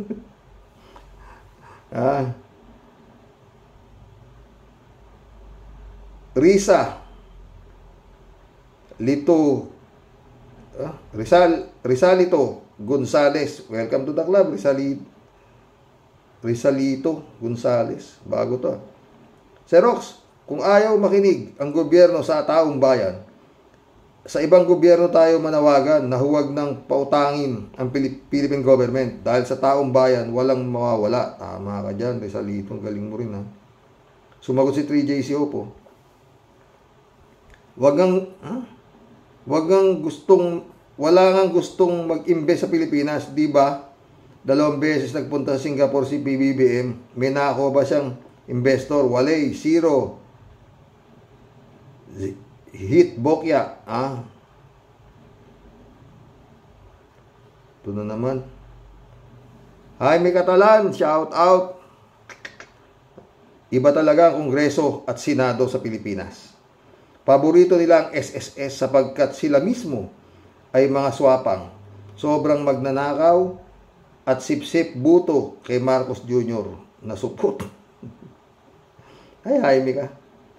ah. Risa Lito ah, Rizal Rizalito Gonzales, welcome to the club. Rizali, Rizalito Gonzales, bago to. Serox, kung ayaw makinig ang gobyerno sa taong bayan, sa ibang gobyerno tayo manawagan na huwag nang pautangin ang Philippine government dahil sa taong bayan walang mawawala. Tama ka dyan, Rizalito, galing mo rin, ha. Sumagot si three J C O po. Wag ang huh? Wag ang gustong wala nang gustong mag-invest sa Pilipinas, di ba? Dalawang beses nagpunta sa Singapore si P B B M. May nako ba siyang investor? Walay, zero. Hit Bokya, ah. Ito na naman. Jaime Catalan, shout out. Iba talaga ang Kongreso at Senado sa Pilipinas. Paborito nila ang S S S sapagkat sila mismo ay mga swapang. Sobrang magnanakaw at sip-sip buto kay Marcos Junior na supot. Ay, Jaime ka.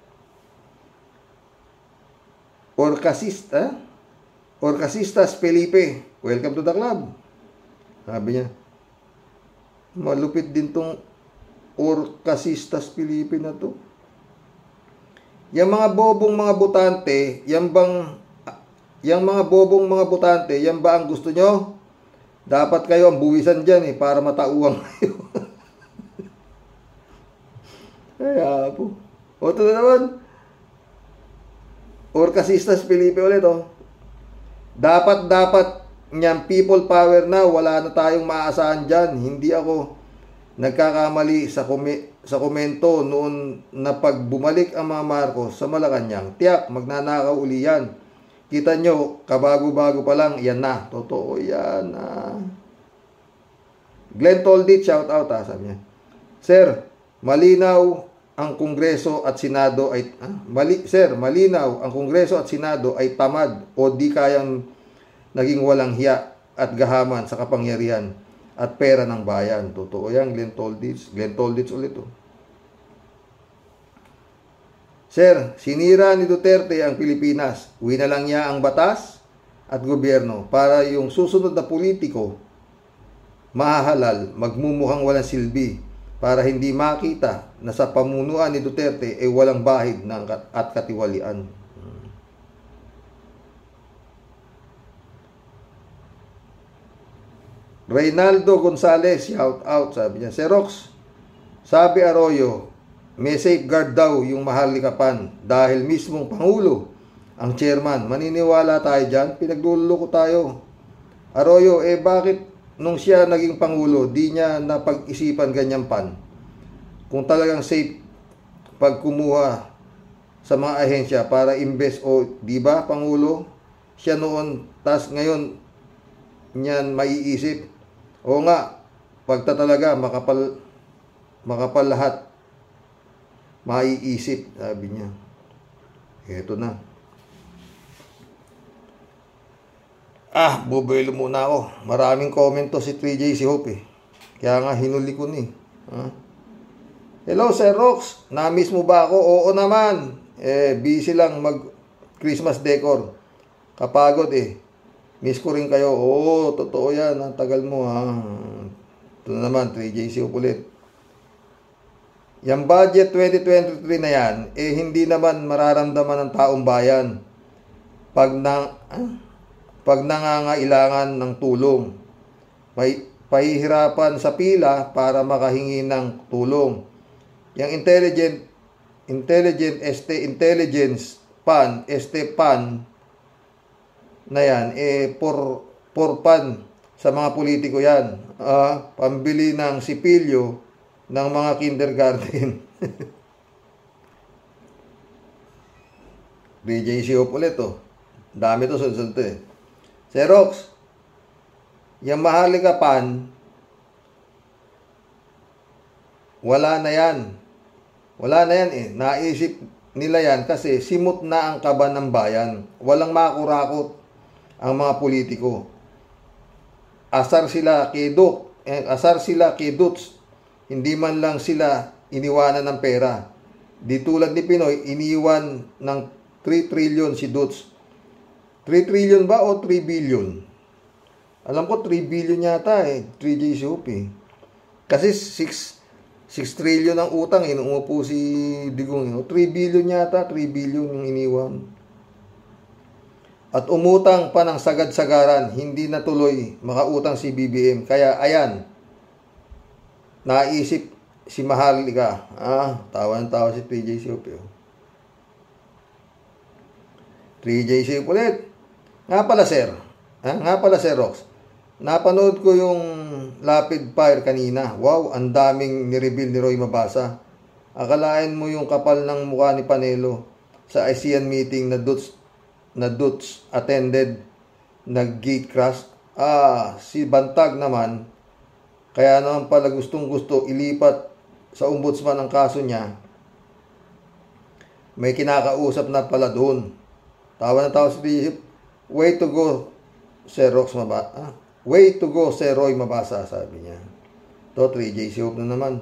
Orkasista, Orkasistas Felipe, welcome to the club. Sabi niya, malupit din tong Orkasistas Felipe na to. Yung mga bobong mga botante, yan bang, yung mga bobong mga botante, yan ba ang gusto nyo? Dapat kayo ang buwisan dyan eh, para matauwang kayo. Ay, po. O, ito na naman. Orkasistas Felipe ulit, oh. Dapat, dapat, niyang people power na, wala na tayong maaasahan dyan. Hindi ako nagkakamali sa, kome, sa komento noon na pag bumalik ang mga Marcos sa Malacanang. Tiyak, magnanakaw uli yan. Kita nyo, kabago-bago pa lang, yan na. Totoo yan, ah. Glenn Toldit, shout out, ah, sabi niya. Sir, malinaw ang Kongreso at Senado ay ah, mali, sir, malinaw ang Kongreso at Senado ay tamad o di kayang naging walang hiya at gahaman sa kapangyarihan at pera ng bayan. Totoo yan, Glenn Tolditz. Glenn Tolditz ulit, oh. Sir, sinira ni Duterte ang Pilipinas. Uwi na lang niya ang batas at gobyerno para yung susunod na politiko mahahalal, magmumukhang walang silbi, para hindi makita na sa pamunuan ni Duterte ay walang bahid ng at katiwalian. Reynaldo Gonzales, shout out, sabi niya. Serox, sabi Arroyo, may safeguard daw yung Maharlikapan dahil mismong Pangulo ang chairman. Maniniwala tayo dyan? Pinagluloko tayo. Arroyo, eh bakit nung siya naging Pangulo, di niya napag-isipan ganyan pan? Kung talagang safe pag kumuha sa mga ahensya para invest o, di ba, Pangulo? Siya noon, tas ngayon, niyan maiisip. O nga, pagta talaga, makapal, makapal lahat, maiisip, sabi niya. Eto na. Ah, bubuelo muna ako. Maraming komento si three J C Hope eh. Kaya nga hinuli ko ni. Ah. Hello Sir Rox, na-miss mo ba ako? Oo naman. Eh, busy lang mag Christmas decor. Kapagod eh. Miss ko rin kayo. Oo, totoo yan. Ang tagal mo ha. Ito na naman, three J C Hope ulit. Yung budget twenty twenty-three na yan, eh hindi naman mararamdaman ng taong bayan pag na... Ah? Pag nangangailangan ng tulong, may pahihirapan sa pila para makahingi ng tulong. Yung intelligent, intelligent, este, intelligence pan, este pan na yan, eh, por, por pan sa mga politiko yan. Uh, pambili ng sipilyo ng mga kindergarten. D J C O ulit, oh. Dami to, sunod-sunod to eh. Xerox, yung Maharlikapan, wala na yan. Wala na yan eh. Naisip nila yan kasi simot na ang kaban ng bayan. Walang makurakot ang mga politiko. Asar sila kay Duk, eh, asar sila kay Duts. Hindi man lang sila iniwanan ng pera. Di tulad ni Pinoy, iniwan ng three trillion si Duts. three trillion ba o three billion? Alam ko three billion yata eh. three J C O P eh. Kasi six trillion ang utang. Inuupo si Digong. three billion yata. three billion yung iniwan. At umutang pa ng sagad-sagaran. Hindi na tuloy makautang si B B M. Kaya ayan. Naisip si Maharlika. Ah, tawa ng tawa si three J C O P. Oh. three J C O P ulit. Nga pala sir, ha? Nga pala sir Rox, napanood ko yung Lapid Fire kanina. Wow, ang daming nireveal ni Roy Mabasa. Akalain mo yung kapal ng mukha ni Panelo sa ASEAN meeting na Duts, na Duts attended, nag-gate crash. Ah, si Bantag naman, Kaya naman pala gustong gusto ilipat sa ombudsman ang kaso niya. May kinakausap na pala doon. Tawa na tawa si T J. Way to go, Sir Rox mabasa. Ah, way to go, Sir Roy mabasa, sabi niya. To, three J C Hope na naman.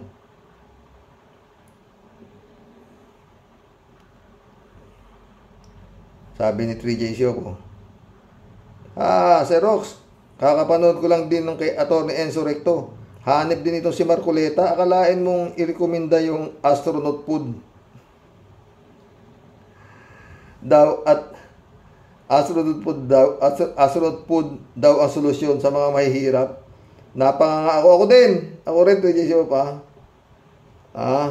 Sabi ni three J C Hope, oh. Ah, Sir Rox, kakapanood ko lang din ng kay Atty. Enzo Recto. Hanip din itong si Marcoleta. Akalain mong irekomenda yung astronaut food daw at astronaut food daw, astronaut food daw ang solusyon sa mga mahihirap. Napanganga ako. Ako din. Ako rin, three J C Hope, pa. Ah.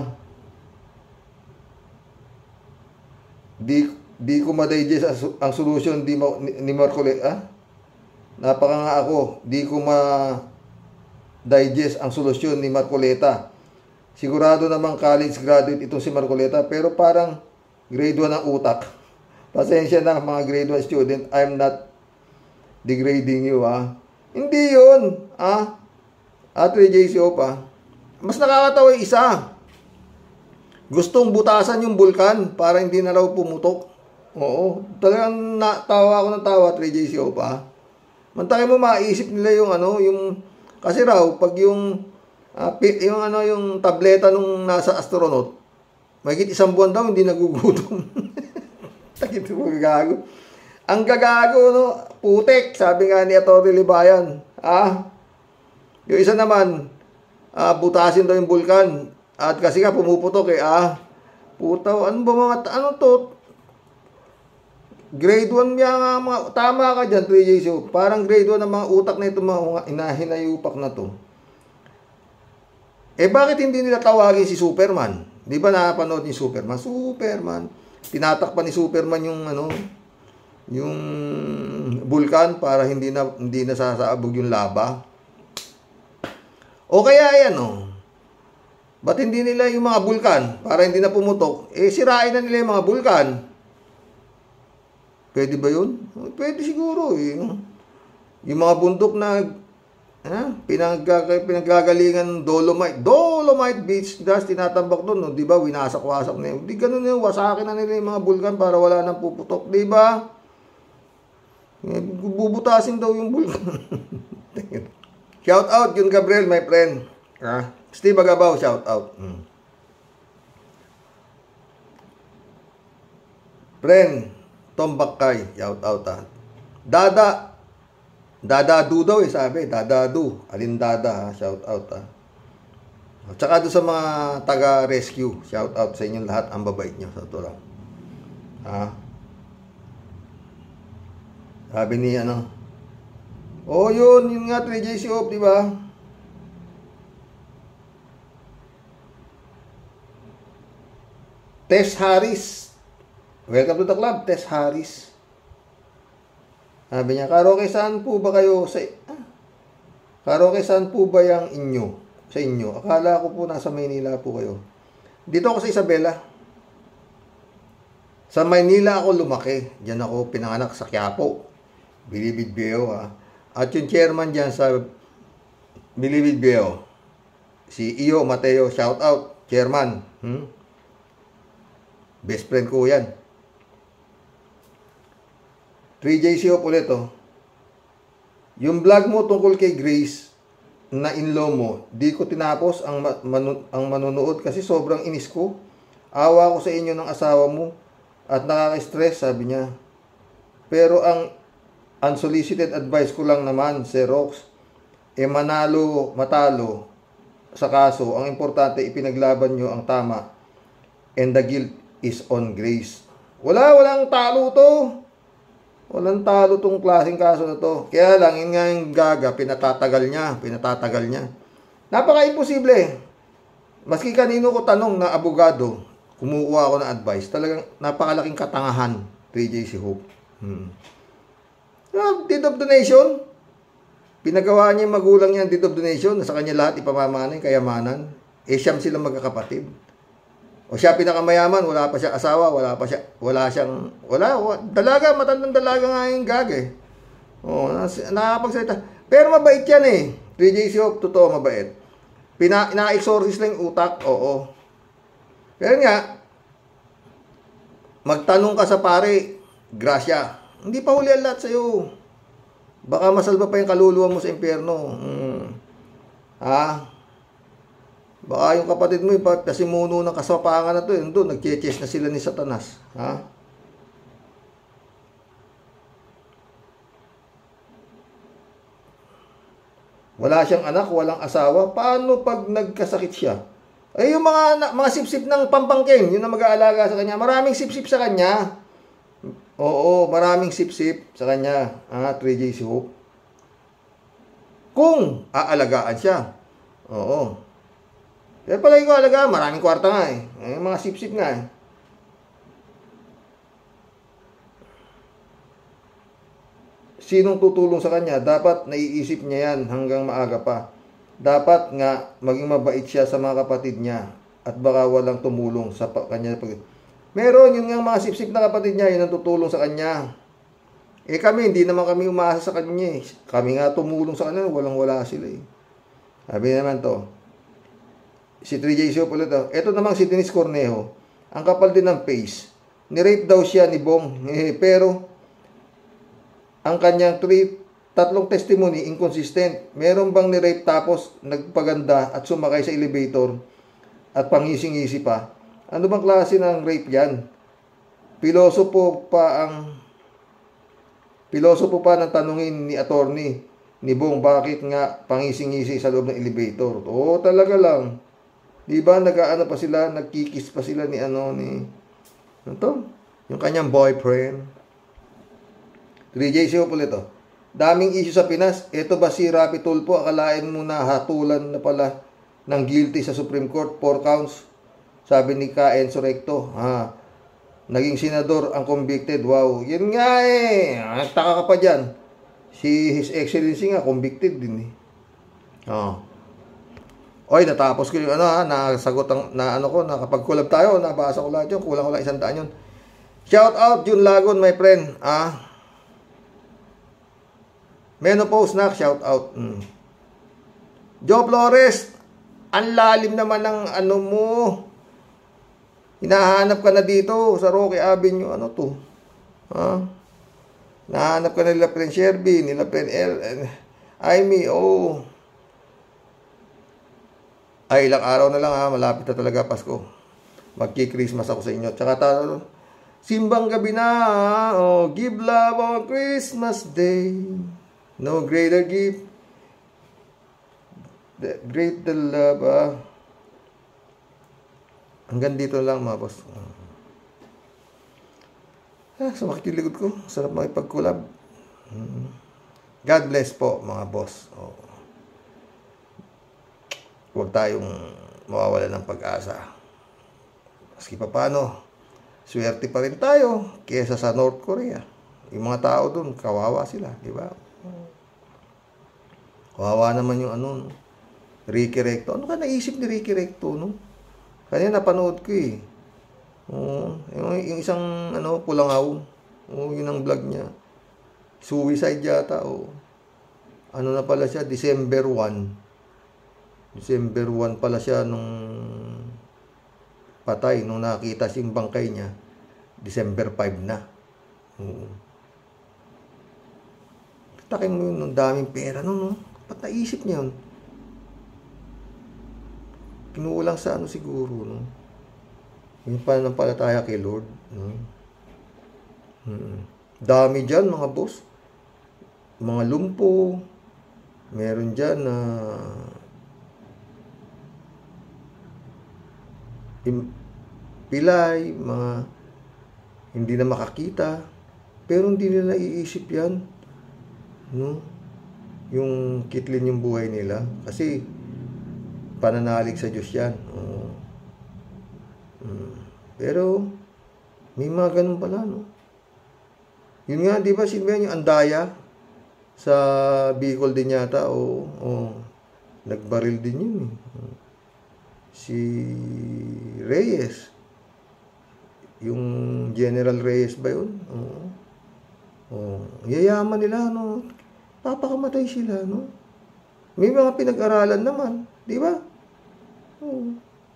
Di, di ko ma-digest ang, ang solusyon di ma, ni, ni Marcoleta. Ah? Napakanga ako. Di ko ma-digest ang solusyon ni Marcoleta. Sigurado namang college graduate itong si Marcoleta, pero parang grade one ang utak. Pasensya na mga grade one student, I'm not degrading you, ah. Hindi yun, ah. At three J C Hope, ah. Mas nakakatawa yung isa. Gustong butasan yung bulkan para hindi na raw pumutok. Oo, talagang natawa ako ng tawa, three J C Hope, ah. Mantakay mo maisip nila yung ano, yung kasi raw pag yung uh, yung ano yung tableta nung nasa astronaut, mahigit isang buwan daw hindi nagugutom. Takit mo gagago. Ang gagago, no? Putek, sabi nga ni Atty. Libayan. Ah, yung isa naman, ah, butasin daw yung bulkan. At kasi nga pumuputok eh, ah. Putaw, ano ba mga, ano to? Grade one niya nga, mga, tama ka dyan, three J C Hope. Parang grade one ng mga utak na ito, mga inahinayupak na to. Eh, bakit hindi nila tawagin si Superman? Di ba napanood ni Superman? Superman. Tinatakpan ni Superman yung ano, yung bulkan para hindi na hindi na sasaabog yung lava. O kaya yan, oh. Ba't hindi nila yung mga bulkan para hindi na pumutok? Eh sirain na nila yung mga bulkan. Pwede ba yun? Pwede siguro, eh. Yung mga bundok na eh, pinag pinaggagalingan ng Dolomite. Dolomite Beach, das tinatambak doon, no? Di ba? Winasak-wasak na yun. Di ganun yun, wasakin na nila yung mga bulkan para wala nang puputok. Di ba? Eh, bubutasin daw yung bulkan. Shout out, Jun Gabriel, my friend. Ah, Steve Agabaw, shout out. Hmm. Friend, Tom Bakay, shout out, ah. Dada, Dadadu daw eh, sabi. Dadadu. Alin Dada, ha? Shout out, ha. At saka doon sa mga taga-rescue, shout out sa inyong lahat. Ang babait nyo, sa ito lang. Ha? Sabi ni, ano? Oh, yun. Yun nga, three J C Hope, di ba? Tess Harris. Welcome to the club, Tess Harris. Sabi niya, Karoke, saan po ba kayo sa... Ah, Karoke, saan po ba yung inyo? Sa inyo? Akala ko po nasa Maynila po kayo. Dito ako sa Isabela. Sa Maynila ako lumaki. Diyan ako pinanganak sa Quiapo. Bilibid Bio, ha. At yung chairman diyan sa Bilibid Bio, si Iyo Mateo, shout out, chairman. Hmm? Best friend ko yan. three J C Hope ulit, oh. Yung vlog mo tungkol kay Grace na in-law mo, di ko tinapos ang, manu ang manunood kasi sobrang inis ko. Awa ko sa inyo ng asawa mo at nakaka-stress, sabi niya. Pero ang unsolicited advice ko lang naman, Sir Rox, e manalo, matalo sa kaso, ang importante ipinaglaban nyo ang tama and the guilt is on Grace. Wala, walang talo to. Walang talo tong klaseng kaso na to. Kaya lang, yun nga yung gaga, pinatatagal niya, pinatatagal niya. Napaka-imposible. Maski kanino ko tanong na abogado, kumukuha ako ng advice, talagang napakalaking katangahan, three J C Hope. Hmm. Uh, deed of donation, pinagawa niya yung magulang niya ang deed of donation, sa kanya lahat ipamamana yung kayamanan. Eh, siyam silang magkakapatid. O siya pinakamayaman, wala pa siya asawa, wala pa siya, wala siyang, wala, wala dalaga, matandang dalaga nga yung gag eh. O, nakakapagsalita. Pero mabait yan eh. three J C Hope, totoo mabait. Pina, ina-exorcist lang yung utak, oo. Pero nga, magtanong ka sa pare, grasya. Hindi pa huli ang lahat sa'yo. Baka masalba pa yung kaluluwa mo sa impyerno. Hmm. Ha? Baka yung kapatid mo, kasi muno ng kasapangan na to, yun doon, nag-cheches na sila ni Satanas. Ha? Wala siyang anak, walang asawa. Paano pag nagkasakit siya? Ay, yung mga, mga sip-sip ng pampangking, yun ang mag-aalaga sa kanya. Maraming sip-sip sa kanya. Oo, maraming sip-sip sa kanya. Ah, three J C Hope. Kung aalagaan siya. Oo. Kaya pala ko alaga, maraming kwarta nga eh. Eh mga sip-sip nga eh. Sinong tutulong sa kanya? Dapat naiisip niya yan hanggang maaga pa. Dapat nga maging mabait siya sa mga kapatid niya. At baka walang tumulong sa kanya. Meron, yun nga mga sip-sip na kapatid niya, yun ang tutulong sa kanya. Eh kami, hindi naman kami umaasa sa kanya eh. Kami nga tumulong sa kanya, walang-wala sila eh. Sabi naman to. Si three J C Hope ulit. Ito namang si Dennis Cornejo. Ang kapal din ng face. Ni-rape daw siya ni Bong. Eh, pero, ang kanyang three, tatlong testimony, inconsistent. Meron bang ni-rape tapos nagpaganda at sumakay sa elevator at pangising-isi pa? Ano bang klase ng rape yan? Pilosopo pa ang pilosopo pa ng tanungin ni attorney ni Bong, bakit nga pangising-isi sa loob ng elevator? Oo, talaga lang. Di ba nag-aano pa sila, nagkikis pa sila ni ano ni ano to? Yung kanyang boyfriend. three J C Hope ulit to. Daming issue sa Pinas. Ito ba si Rapi Tulfo? Akalain mo na hatulan na pala ng guilty sa Supreme Court, four counts. Sabi ni Ka Enzo Recto. Ha. Naging senador ang convicted. Wow. Yun nga eh. Nagtaka ka pa dyan. Si His Excellency nga convicted din eh. Oh. Oy, natapos ko yung ano ha, nasagot ang, na ano ko, nakapag-collab tayo, nabasa ko lahat yun, kulang ko lang isang daan yun. Shout out, Jun Lagon, my friend. Ah. Menopause na, shout out. Hmm. Joe Flores, ang lalim naman ng ano mo. Hinahanap ka na dito sa Roque Avenue, ano to? Ha? Nahanap ka na nila Prince Sherby, nila Prince El, Aimee, oh. Ay, ilang araw na lang ha, malapit na talaga Pasko. Magki-Christmas ako sa inyo. Tsaka tayo, simbang gabi na ha, oh, give love on Christmas Day. No greater gift. The great the love ah. Hanggang dito lang mga boss. Ah, sumakit yung likod ko. Sarap makipag-collab. God bless po mga boss. Oh. Huwag tayong mawawala ng pag-asa. Maski pa paano, swerte pa rin tayo kesa sa North Korea. Yung mga tao doon, kawawa sila, di ba? Kawawa naman yung ano, Ricky Recto. Ano ka naisip ni Ricky Recto, no? Kanya napanood ko eh. Oo, yung, yung isang ano, Pulangaw. Oo, yun ang vlog niya. Suicide yata, oh. Ano na pala siya, December first. December first pala siya nung patay, nung nakita siyang bangkay niya. December fifth na. Oo. Takin mo yun, nung daming pera, no, no? Ba't naisip niya yun? Kinuulang sa ano siguro, no? Yung pananampalataya kay Lord, no? Hmm. Dami dyan, mga boss. Mga lumpo. Meron dyan na uh, pilay, mga hindi na makakita. Pero hindi nila iisip yan, no? Yung kitlin yung buhay nila. Kasi pananalig sa Diyos yan. Oo. Hmm. Pero may mga ganun pala, no? Yun nga, di ba, sino yung Andaya sa Bicol din yata, o, o nagbaril din yun eh. Si Reyes, yung General Reyes ba yun? Oo. Oh, yayaman nila, no? papakamatay sila, no? May mga pinag-aralan naman, di ba? Oo.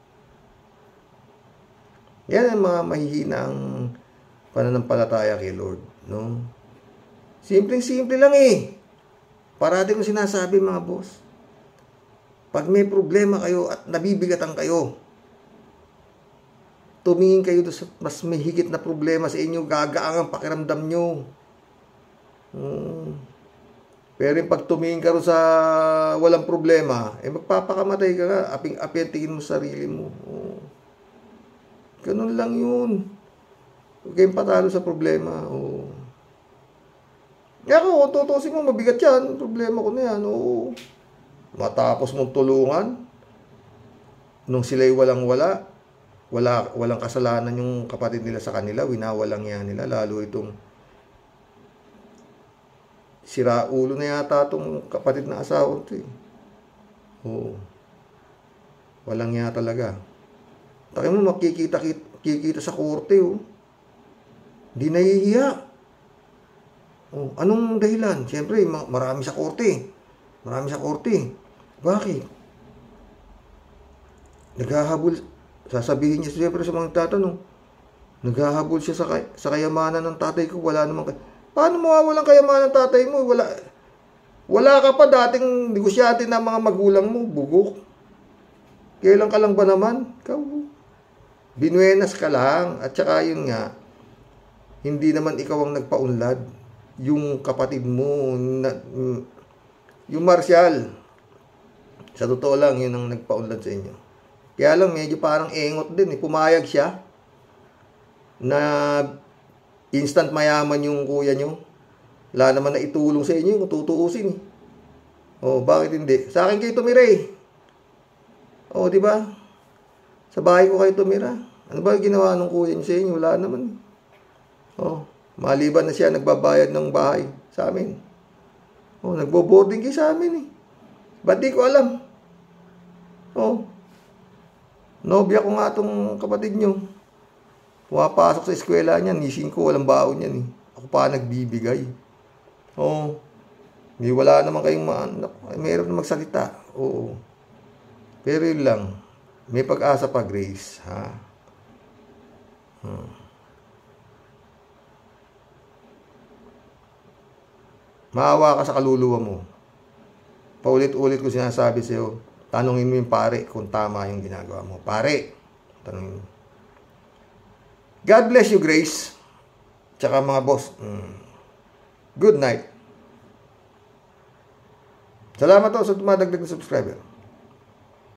Yan ang mga mahihinang pananampalataya kay Lord, no? Simpleng-simple lang eh. Parati kong sinasabi, mga boss. Pag may problema kayo at nabibigatan kayo, tumingin kayo sa mas may higit na problema sa inyo, gagaang ang pakiramdam nyo. Hmm. Pero yung pag tumingin ka rin sa walang problema, eh magpapakamatay ka nga, aping-api ang tingin mo sa sarili mo. Oh. Ganun lang yun. Huwag kayong patalo sa problema. Oh. Kaya ako, kung tutusin mo, mabigat yan. Problema ko na yan. Oo. Matapos mong tulungan, nung sila'y walang-wala, wala, walang kasalanan yung kapatid nila sa kanila, winawalang yan nila, lalo itong sira ulo na yata itong kapatid na asawa ito eh. Oo. Walang yan talaga. Taki mo, makikita kikita sa korte oh. Di nahihiya. Oh, anong dahilan? Siyempre, marami sa korte. Marami sa korte. Bakit? Naghahabol, sasabihin niya siyempre sa mga tatanong, naghahabol siya sa, kay, sa kayamanan ng tatay ko. Wala naman. Paano mawawalan kayamanan ng tatay mo? Wala, wala ka pa dating negosyante ng mga magulang mo. Bugok. Kailan ka lang ba naman? Ikaw. Binuenas ka lang. At saka yun nga, hindi naman ikaw ang nagpaunlad. Yung kapatid mo, na, yung Marcial, sa totoo lang, yun ang nagpaunlad sa inyo. Kaya lang, medyo parang engot din. Eh. Pumayag siya na instant mayaman yung kuya nyo. Wala naman na itulong sa inyo kung tutuusin. Eh. Oh, bakit hindi? Sa akin kayo tumira eh. Oh, di ba? Sa bahay ko kayo tumira. Ano ba ginawa ng kuya nyo sa inyo? Wala naman. Oh. Maliban na siya, nagbabayad ng bahay sa amin. Oh, nagbo-boarding kayo sa amin eh. Ba't di ko alam? Oh. Nobya ko nga itong kapatid nyo. Pumapasok sa eskwela niyan, nising ko, walang baon yan eh. Ako pa nagbibigay. Oh. Hindi wala naman kayong maanak. Mayroon na magsalita. Oo. Pero yun lang. May pag-asa pa, Grace. Ha? Hmm. Maawa ka sa kaluluwa mo. Paulit-ulit ko sinasabi sa'yo, tanungin mo yung pare kung tama yung ginagawa mo. Pare, tanungin mo. God bless you, Grace. Tsaka mga boss. Mm. Good night. Salamat to sa tumadagdag na subscriber.